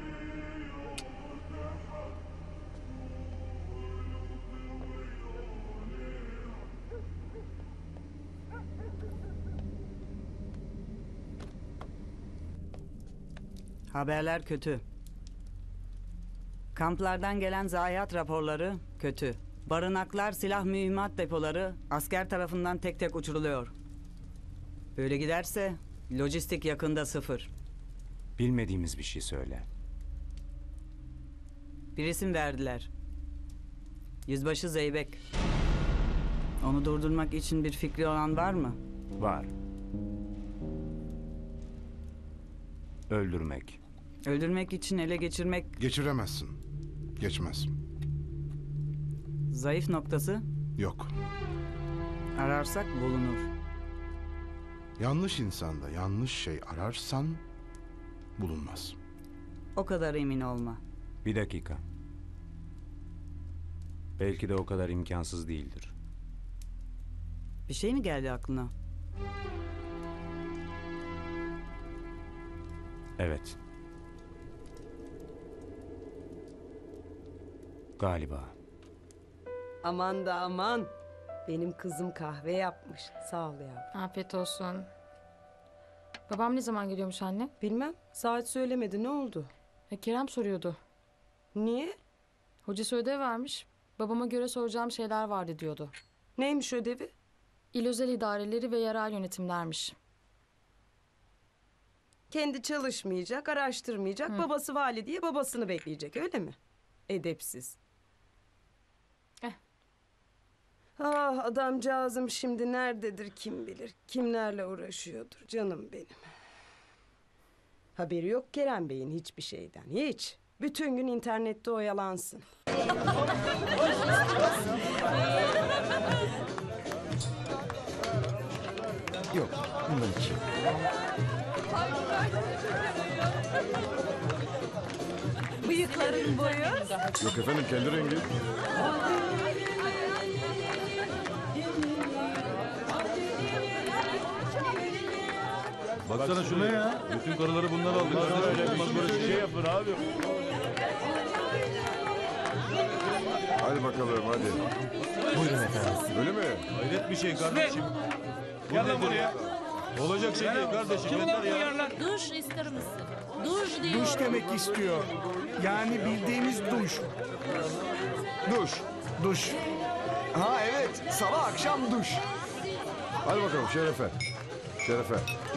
Haberler kötü. Kamplardan gelen zayiat raporları kötü. Barınaklar, silah mühimmat depoları asker tarafından tek tek uçuruluyor. Böyle giderse lojistik yakında sıfır. Bilmediğimiz bir şey söyle. Bir isim verdiler. Yüzbaşı Zeybek. Onu durdurmak için bir fikri olan var mı? Var. Öldürmek. Öldürmek için ele geçirmek Geçiremezsin. Geçmez. zayıf noktası. Yok. Ararsak bulunur. Yanlış insanda yanlış şey ararsan bulunmaz. O kadar emin olma. Bir dakika. Belki de o kadar imkansız değildir. Bir şey mi geldi aklına? Evet. Galiba. Aman da aman. Benim kızım kahve yapmış. Sağ ol ya. Afiyet olsun. Babam ne zaman geliyormuş anne? Bilmem. Saat söylemedi. Ne oldu? Kerem soruyordu. Niye? Hocası ödev vermiş. Babama göre soracağım şeyler vardı diyordu. Neymiş ödevi? İl özel idareleri ve yerel yönetimlermiş. Kendi çalışmayacak, araştırmayacak. Babası vali diye babasını bekleyecek, öyle mi? Edepsiz. Ah, adamcağızım şimdi nerededir kim bilir. Kimlerle uğraşıyordur canım benim. Haberi yok Kerem Bey'in hiçbir şeyden. Hiç. Bütün gün internette oyalansın. Yok, bundan iki. Bıyıkların boyu. Yok efendim, kendi rengi. Baksana şuna ya. Bütün karıları bunlar aldı. Olmaz böyle şey yapın abi. Hadi bakalım, hadi. Buyurun efendim. Öyle mi? Hayret bir şey kardeşim. Gel lan buraya. Olacak şey değil kardeşim. Yeter ya. Duş ister misin? Duş diyor. Duş demek istiyor. Yani bildiğimiz duş. Duş. Duş. Ha evet, sabah akşam duş. Hadi bakalım Şerefe. Şerefe.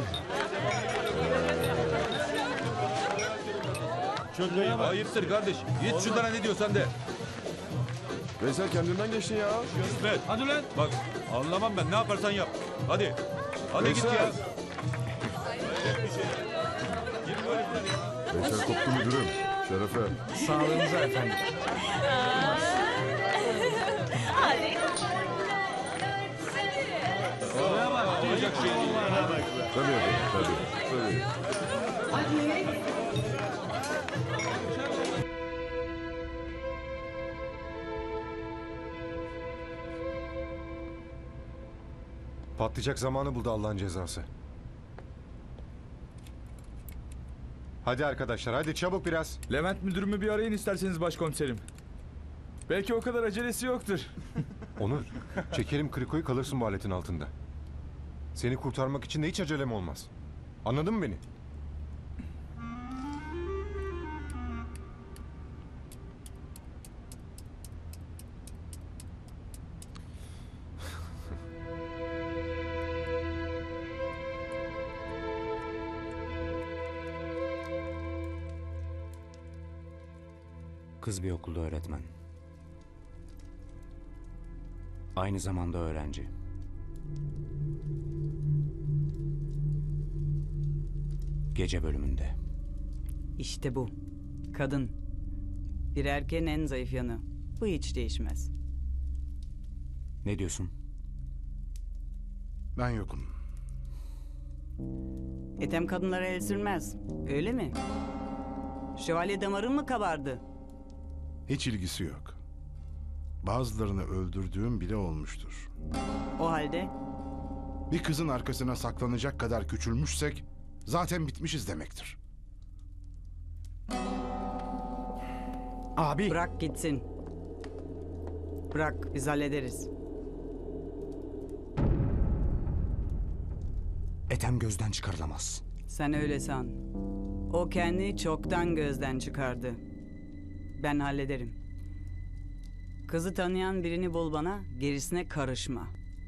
Çocuğu ayıptır kardeş. Git şunlara ne diyorsan de. Veysel kendinden geçtin ya. İsmet. Hadi lan. Bak anlamam ben. Ne yaparsan yap. Hadi. Hadi Veysel. git ya. Veysel koptu müdürüm. Şerefe. Sağlığınıza efendim. Olacak şey değil. Tabii efendim, tabii. Patlayacak zamanı buldu Allah'ın cezası. Hadi arkadaşlar, hadi çabuk biraz. Levent müdürümü bir arayın isterseniz başkomiserim. Belki o kadar acelesi yoktur. Onur, çekerim krikoyu kalırsın bu aletin altında. Seni kurtarmak için de hiç acelem olmaz. Anladın mı beni? Kız bir okulda öğretmen. Aynı zamanda öğrenci. Gece bölümünde. İşte bu. Kadın. Bir erkeğin en zayıf yanı. Bu hiç değişmez. Ne diyorsun? Ben yokum. Ethem kadınlara el sürmez. Öyle mi? Şövalye damarın mı kabardı? Hiç ilgisi yok. Bazılarını öldürdüğüm bile olmuştur. O halde Bir kızın arkasına saklanacak kadar küçülmüşsek zaten bitmişiz demektir. Abi. Bırak gitsin. Bırak biz hallederiz. Ethem gözden çıkarılamaz. Sen öyle san. O kendini çoktan gözden çıkardı. Ben hallederim. Kızı tanıyan birini bul bana, gerisine karışma.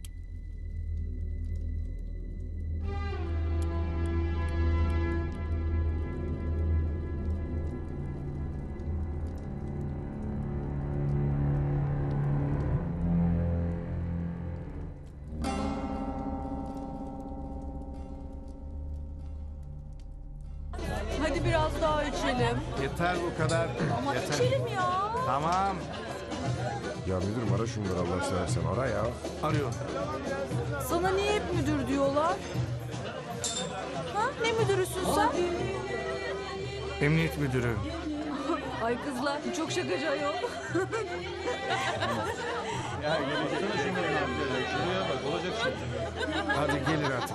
Hadi biraz daha içelim. Yeter bu kadar. Ama Yeter. içelim ya. Tamam. Ya müdürüm ara şunları Allah seversen ara ya. Arıyorum. Sana niye hep müdür diyorlar? Ha? Ne müdürüsün sen? Emniyet müdürü. Ay kızlar çok şakacı ayol. Ya gelsene şuraya bak olacak şimdi. Hadi gelin artık.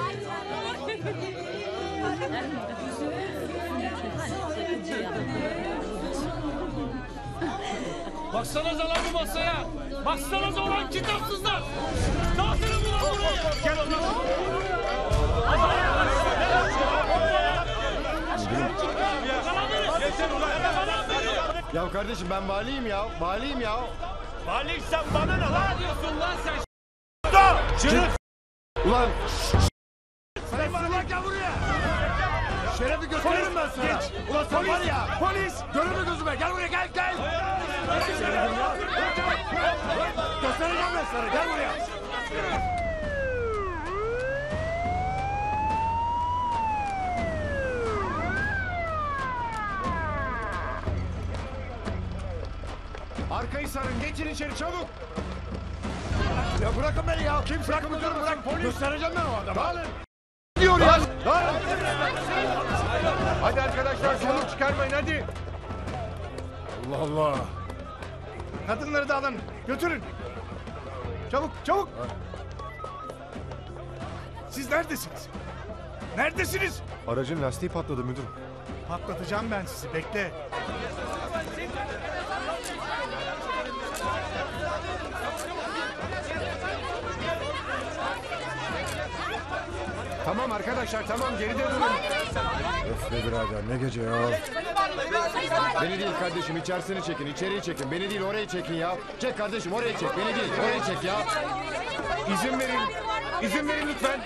Baksanıza lan bu masaya. Baksanıza olan kitapsızlar. Dağıtırım ulan buraya. Gel oğlum. Ya kardeşim ben valiyim ya. Valiyim ya. Valiysen bana ne lan? Diyorsun lan sen. Şerif. Ulan Sen bana gel buraya. Şerefi gösteririm ben sana. Geç. Ulan sen var ya. Polis. Görünme gözüme. Gel buraya gel gel. Göstereceğim ben sana. Gel buraya. arkayı sarın geçin içeri çabuk. Ya bırakın beni ya. Kim bırakın müdürüm bırak. Polis. Göstereceğim ben o adama. Dağılın. Diyor ya. Dağılın. Hadi arkadaşlar soluk çıkarmayın hadi. Allah Allah. Kadınları da alın. Götürün. Çabuk çabuk. Siz neredesiniz? Neredesiniz? Aracın lastiği patladı müdürüm. Patlatacağım ben sizi. Bekle. Tamam arkadaşlar tamam geride durun. Öf be birader ne gece ya. Beni değil kardeşim içerisini çekin içeriği çekin. Beni değil orayı çekin ya. Çek kardeşim orayı çek beni değil orayı çek ya. İzin verin. İzin verin lütfen.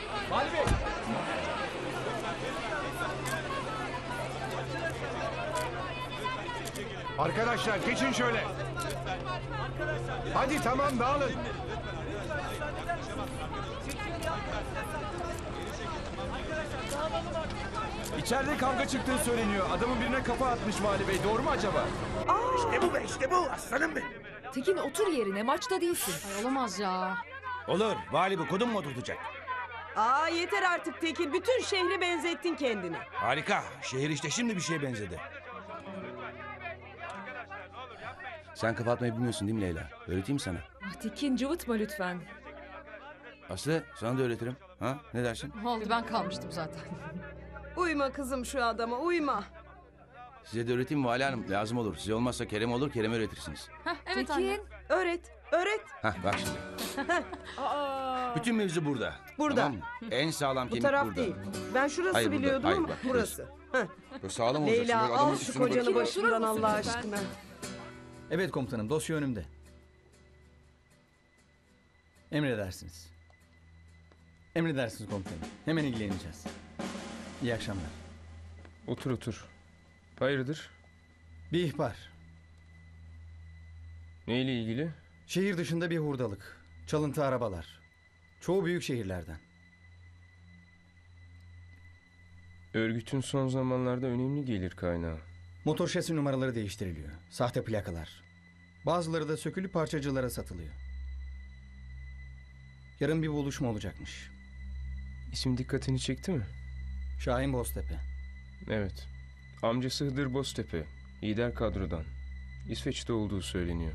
Arkadaşlar geçin şöyle. Hadi tamam dağılın. İçeride kavga çıktığı söyleniyor. Adamın birine kafa atmış Vali Bey. Doğru mu acaba? İşte bu be işte bu aslanım benim. Tekin otur yerine maçta değilsin. Ay olamaz ya. Olur. Vali bu kodum mu oturtacak? Aa yeter artık Tekin. Bütün şehri benzettin kendine. Harika. Şehir işte şimdi bir şeye benzedi. Sen kafa atmayı bilmiyorsun değil mi Leyla? Öğreteyim sana. Ah, Tekin cıvıtma lütfen. Aslı sana da öğretirim. Ha? Ne dersin? Ne oldu, ben kalmıştım zaten. Uyma kızım şu adama uyma. Size de öğreteyim mi Vali Hanım? Lazım olur. Size olmazsa Kerem olur. Kerem'e öğretirsiniz. Heh, evet Tekin. anne. Öğret. Hah bak şimdi. Aa. Bütün mevzu burada. Burada. Tamam mı? En sağlam Bu kemik taraf burada. değil. Ben şurası Hayır, burada. biliyordum Hayır, ama bak, burası. Heh. Böyle sağlam olacaksın. Leyla Böyle adamın al şu üstüne kocanı koy. başımdan Oturur musun Allah lütfen? aşkına. Evet komutanım, dosya önümde. Emredersiniz. Emredersiniz komutanım. Hemen ilgileneceğiz. İyi akşamlar. Otur otur. Hayırdır? Bir ihbar. Neyle ilgili? Şehir dışında bir hurdalık. Çalıntı arabalar. Çoğu büyük şehirlerden. Örgütün son zamanlarda önemli gelir kaynağı. Motor şasi numaraları değiştiriliyor. Sahte plakalar. Bazıları da sökülü parçacılara satılıyor. Yarın bir buluşma olacakmış. İsim dikkatini çekti mi? Şahin Boztepe. Evet. Amcası Hıdır Boztepe, lider kadrodan. İsveç'te olduğu söyleniyor.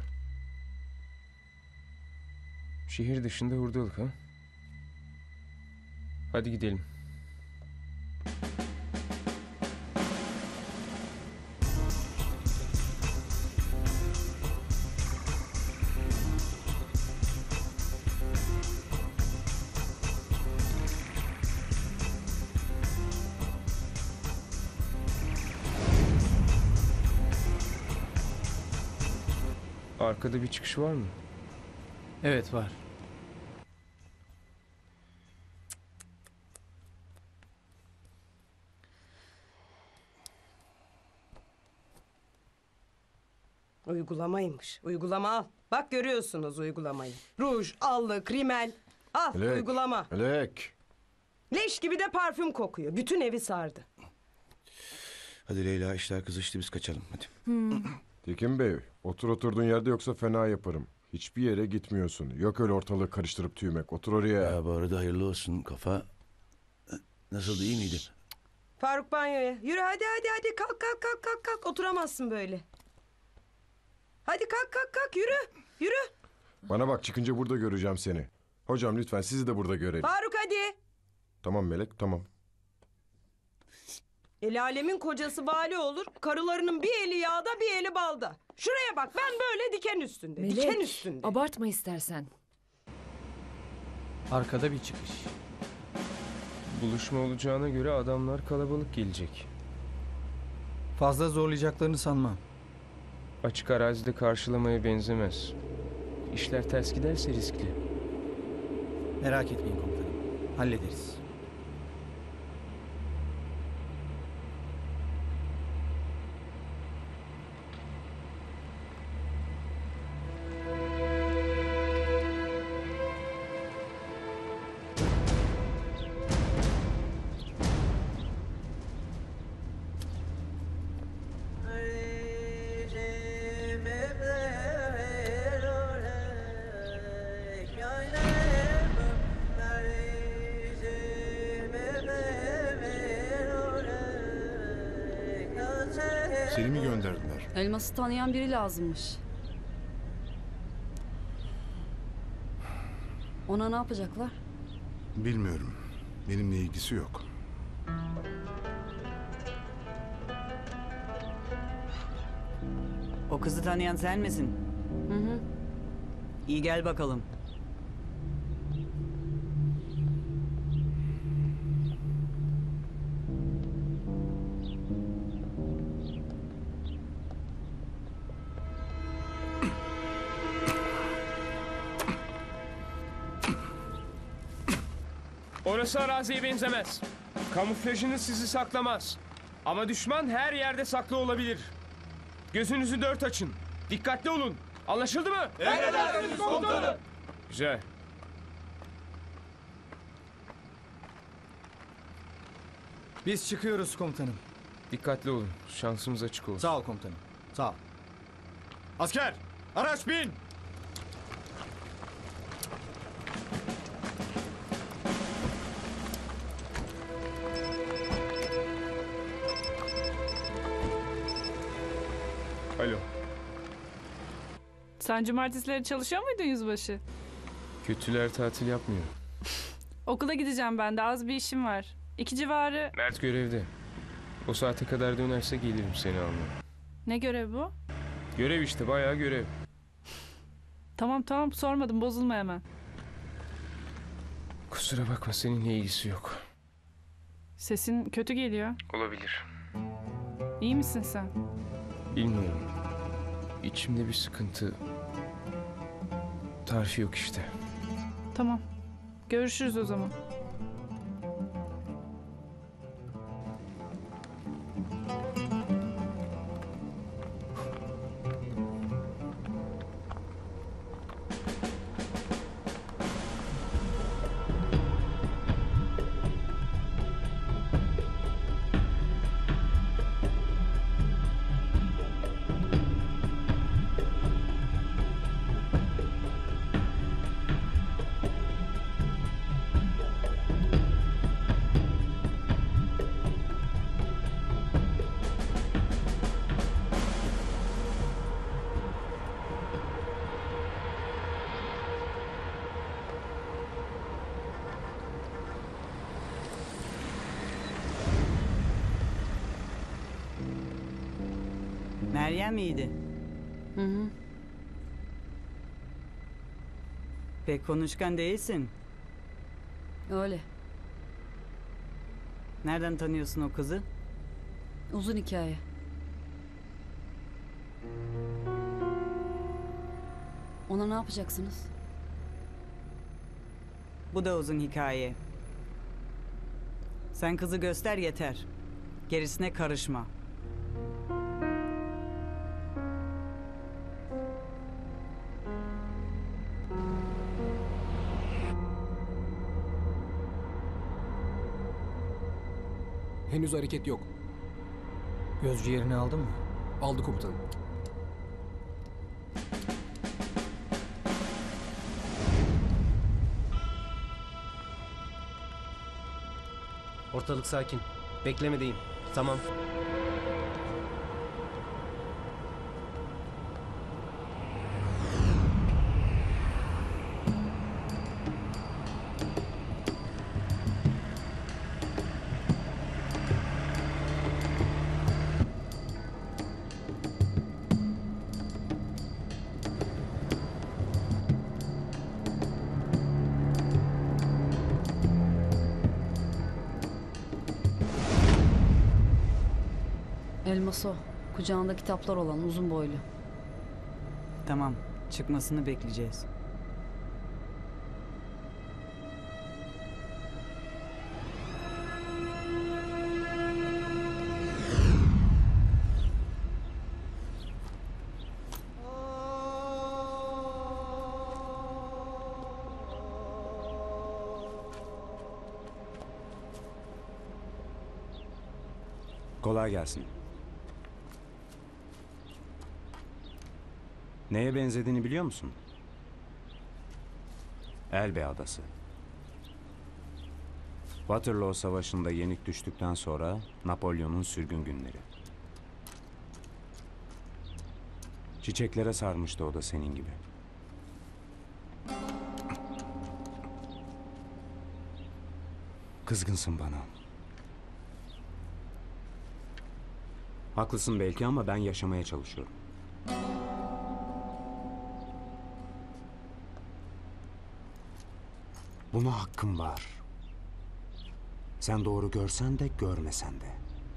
Şehir dışında hurdalık ha? Hadi gidelim. Arkada bir çıkış var mı? Evet var. Uygulamaymış. Uygulama al. Bak görüyorsunuz uygulamayı. Ruj, allık, rimel. Al uygulama. Melek. Leş gibi de parfüm kokuyor. Bütün evi sardı. Hadi Leyla, işler kızıştı, biz kaçalım hadi. Tekin Bey, otur oturduğun yerde yoksa fena yaparım. Hiçbir yere gitmiyorsun. Yok öyle ortalığı karıştırıp tüymek. Otur oraya. Ya bu arada hayırlı olsun kafa. Nasıldı, iyi miydi? Faruk banyoya. Yürü hadi. Kalk. Oturamazsın böyle. Hadi kalk yürü. Bana bak, çıkınca burada göreceğim seni. Hocam lütfen sizi de burada görelim. Faruk hadi. Tamam Melek, tamam. El alemin kocası vali olur. Karılarının bir eli yağda bir eli balda. Şuraya bak, ben böyle diken üstünde. Melek, diken üstünde. Abartma istersen. Arkada bir çıkış. Buluşma olacağına göre adamlar kalabalık gelecek. Fazla zorlayacaklarını sanmam. Açık arazide karşılamaya benzemez. İşler ters giderse riskli. Merak etmeyin komutanım. Hallederiz. Seni mi gönderdiler? Elmas'ı tanıyan biri lazımmış. Ona ne yapacaklar? Bilmiyorum. Benimle ilgisi yok. O kızı tanıyan sen misin? Hı. İyi gel bakalım. Orası araziye benzemez. Kamuflajınız sizi saklamaz. Ama düşman her yerde saklı olabilir. Gözünüzü dört açın. Dikkatli olun. Anlaşıldı mı? Emredersiniz komutanım. Güzel. Biz çıkıyoruz komutanım. Dikkatli olun. Şansımız açık olsun. Sağ ol komutanım. Sağ ol. Asker! Araç bin! Alo. Sen cumartesileri çalışıyor muydun yüzbaşı? Kötüler tatil yapmıyor. Okula gideceğim ben de, az bir işim var. 2 civarı... Mert görevde. O saate kadar dönerse gelirim seni almaya. Ne görev bu? Görev işte, bayağı görev. Tamam sormadım, bozulma hemen. Kusura bakma, seninle ilgisi yok. Sesin kötü geliyor. Olabilir. İyi misin sen? Bilmiyorum. İçimde bir sıkıntı. Tarifi yok işte. Tamam. Görüşürüz o zaman. Meryem miydi? Hı hı. Pek konuşkan değilsin. Öyle. Nereden tanıyorsun o kızı? Uzun hikaye. Ona ne yapacaksınız? Bu da uzun hikaye. Sen kızı göster yeter. Gerisine karışma. Henüz hareket yok. Gözcü yerini aldın mı? Aldı komutanım. Ortalık sakin. Beklemedeyim. Tamam. Elmaso. Kucağında kitaplar olan uzun boylu. Tamam, çıkmasını bekleyeceğiz. Kolay gelsin. Neye benzediğini biliyor musun? Elbe Adası. Waterloo Savaşı'nda yenik düştükten sonra Napolyon'un sürgün günleri. Çiçeklere sarmıştı o da senin gibi. Kızgınsın bana. Haklısın belki ama ben yaşamaya çalışıyorum. Buna hakkım var. Sen doğru görsen de görmesen de.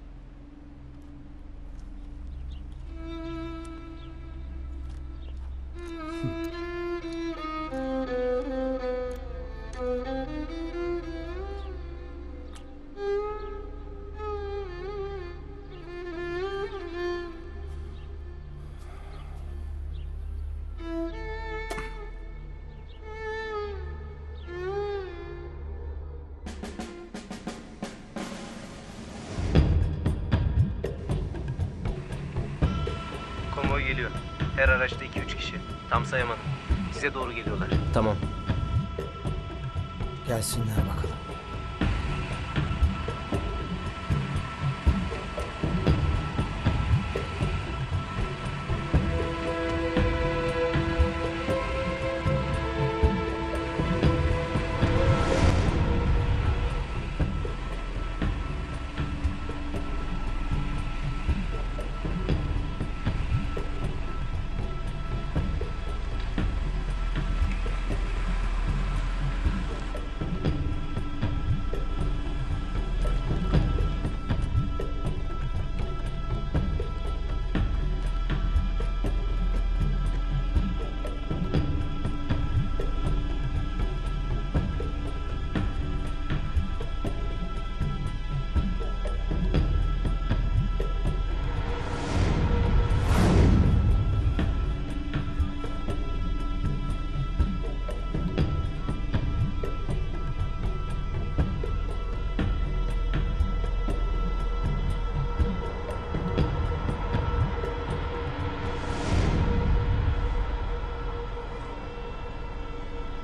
Konvoy geliyor. Her araçta 2-3 kişi. Tam sayamadım. Size doğru geliyorlar. Tamam. Gelsinler bakalım.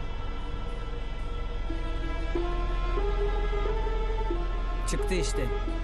Çıktı işte.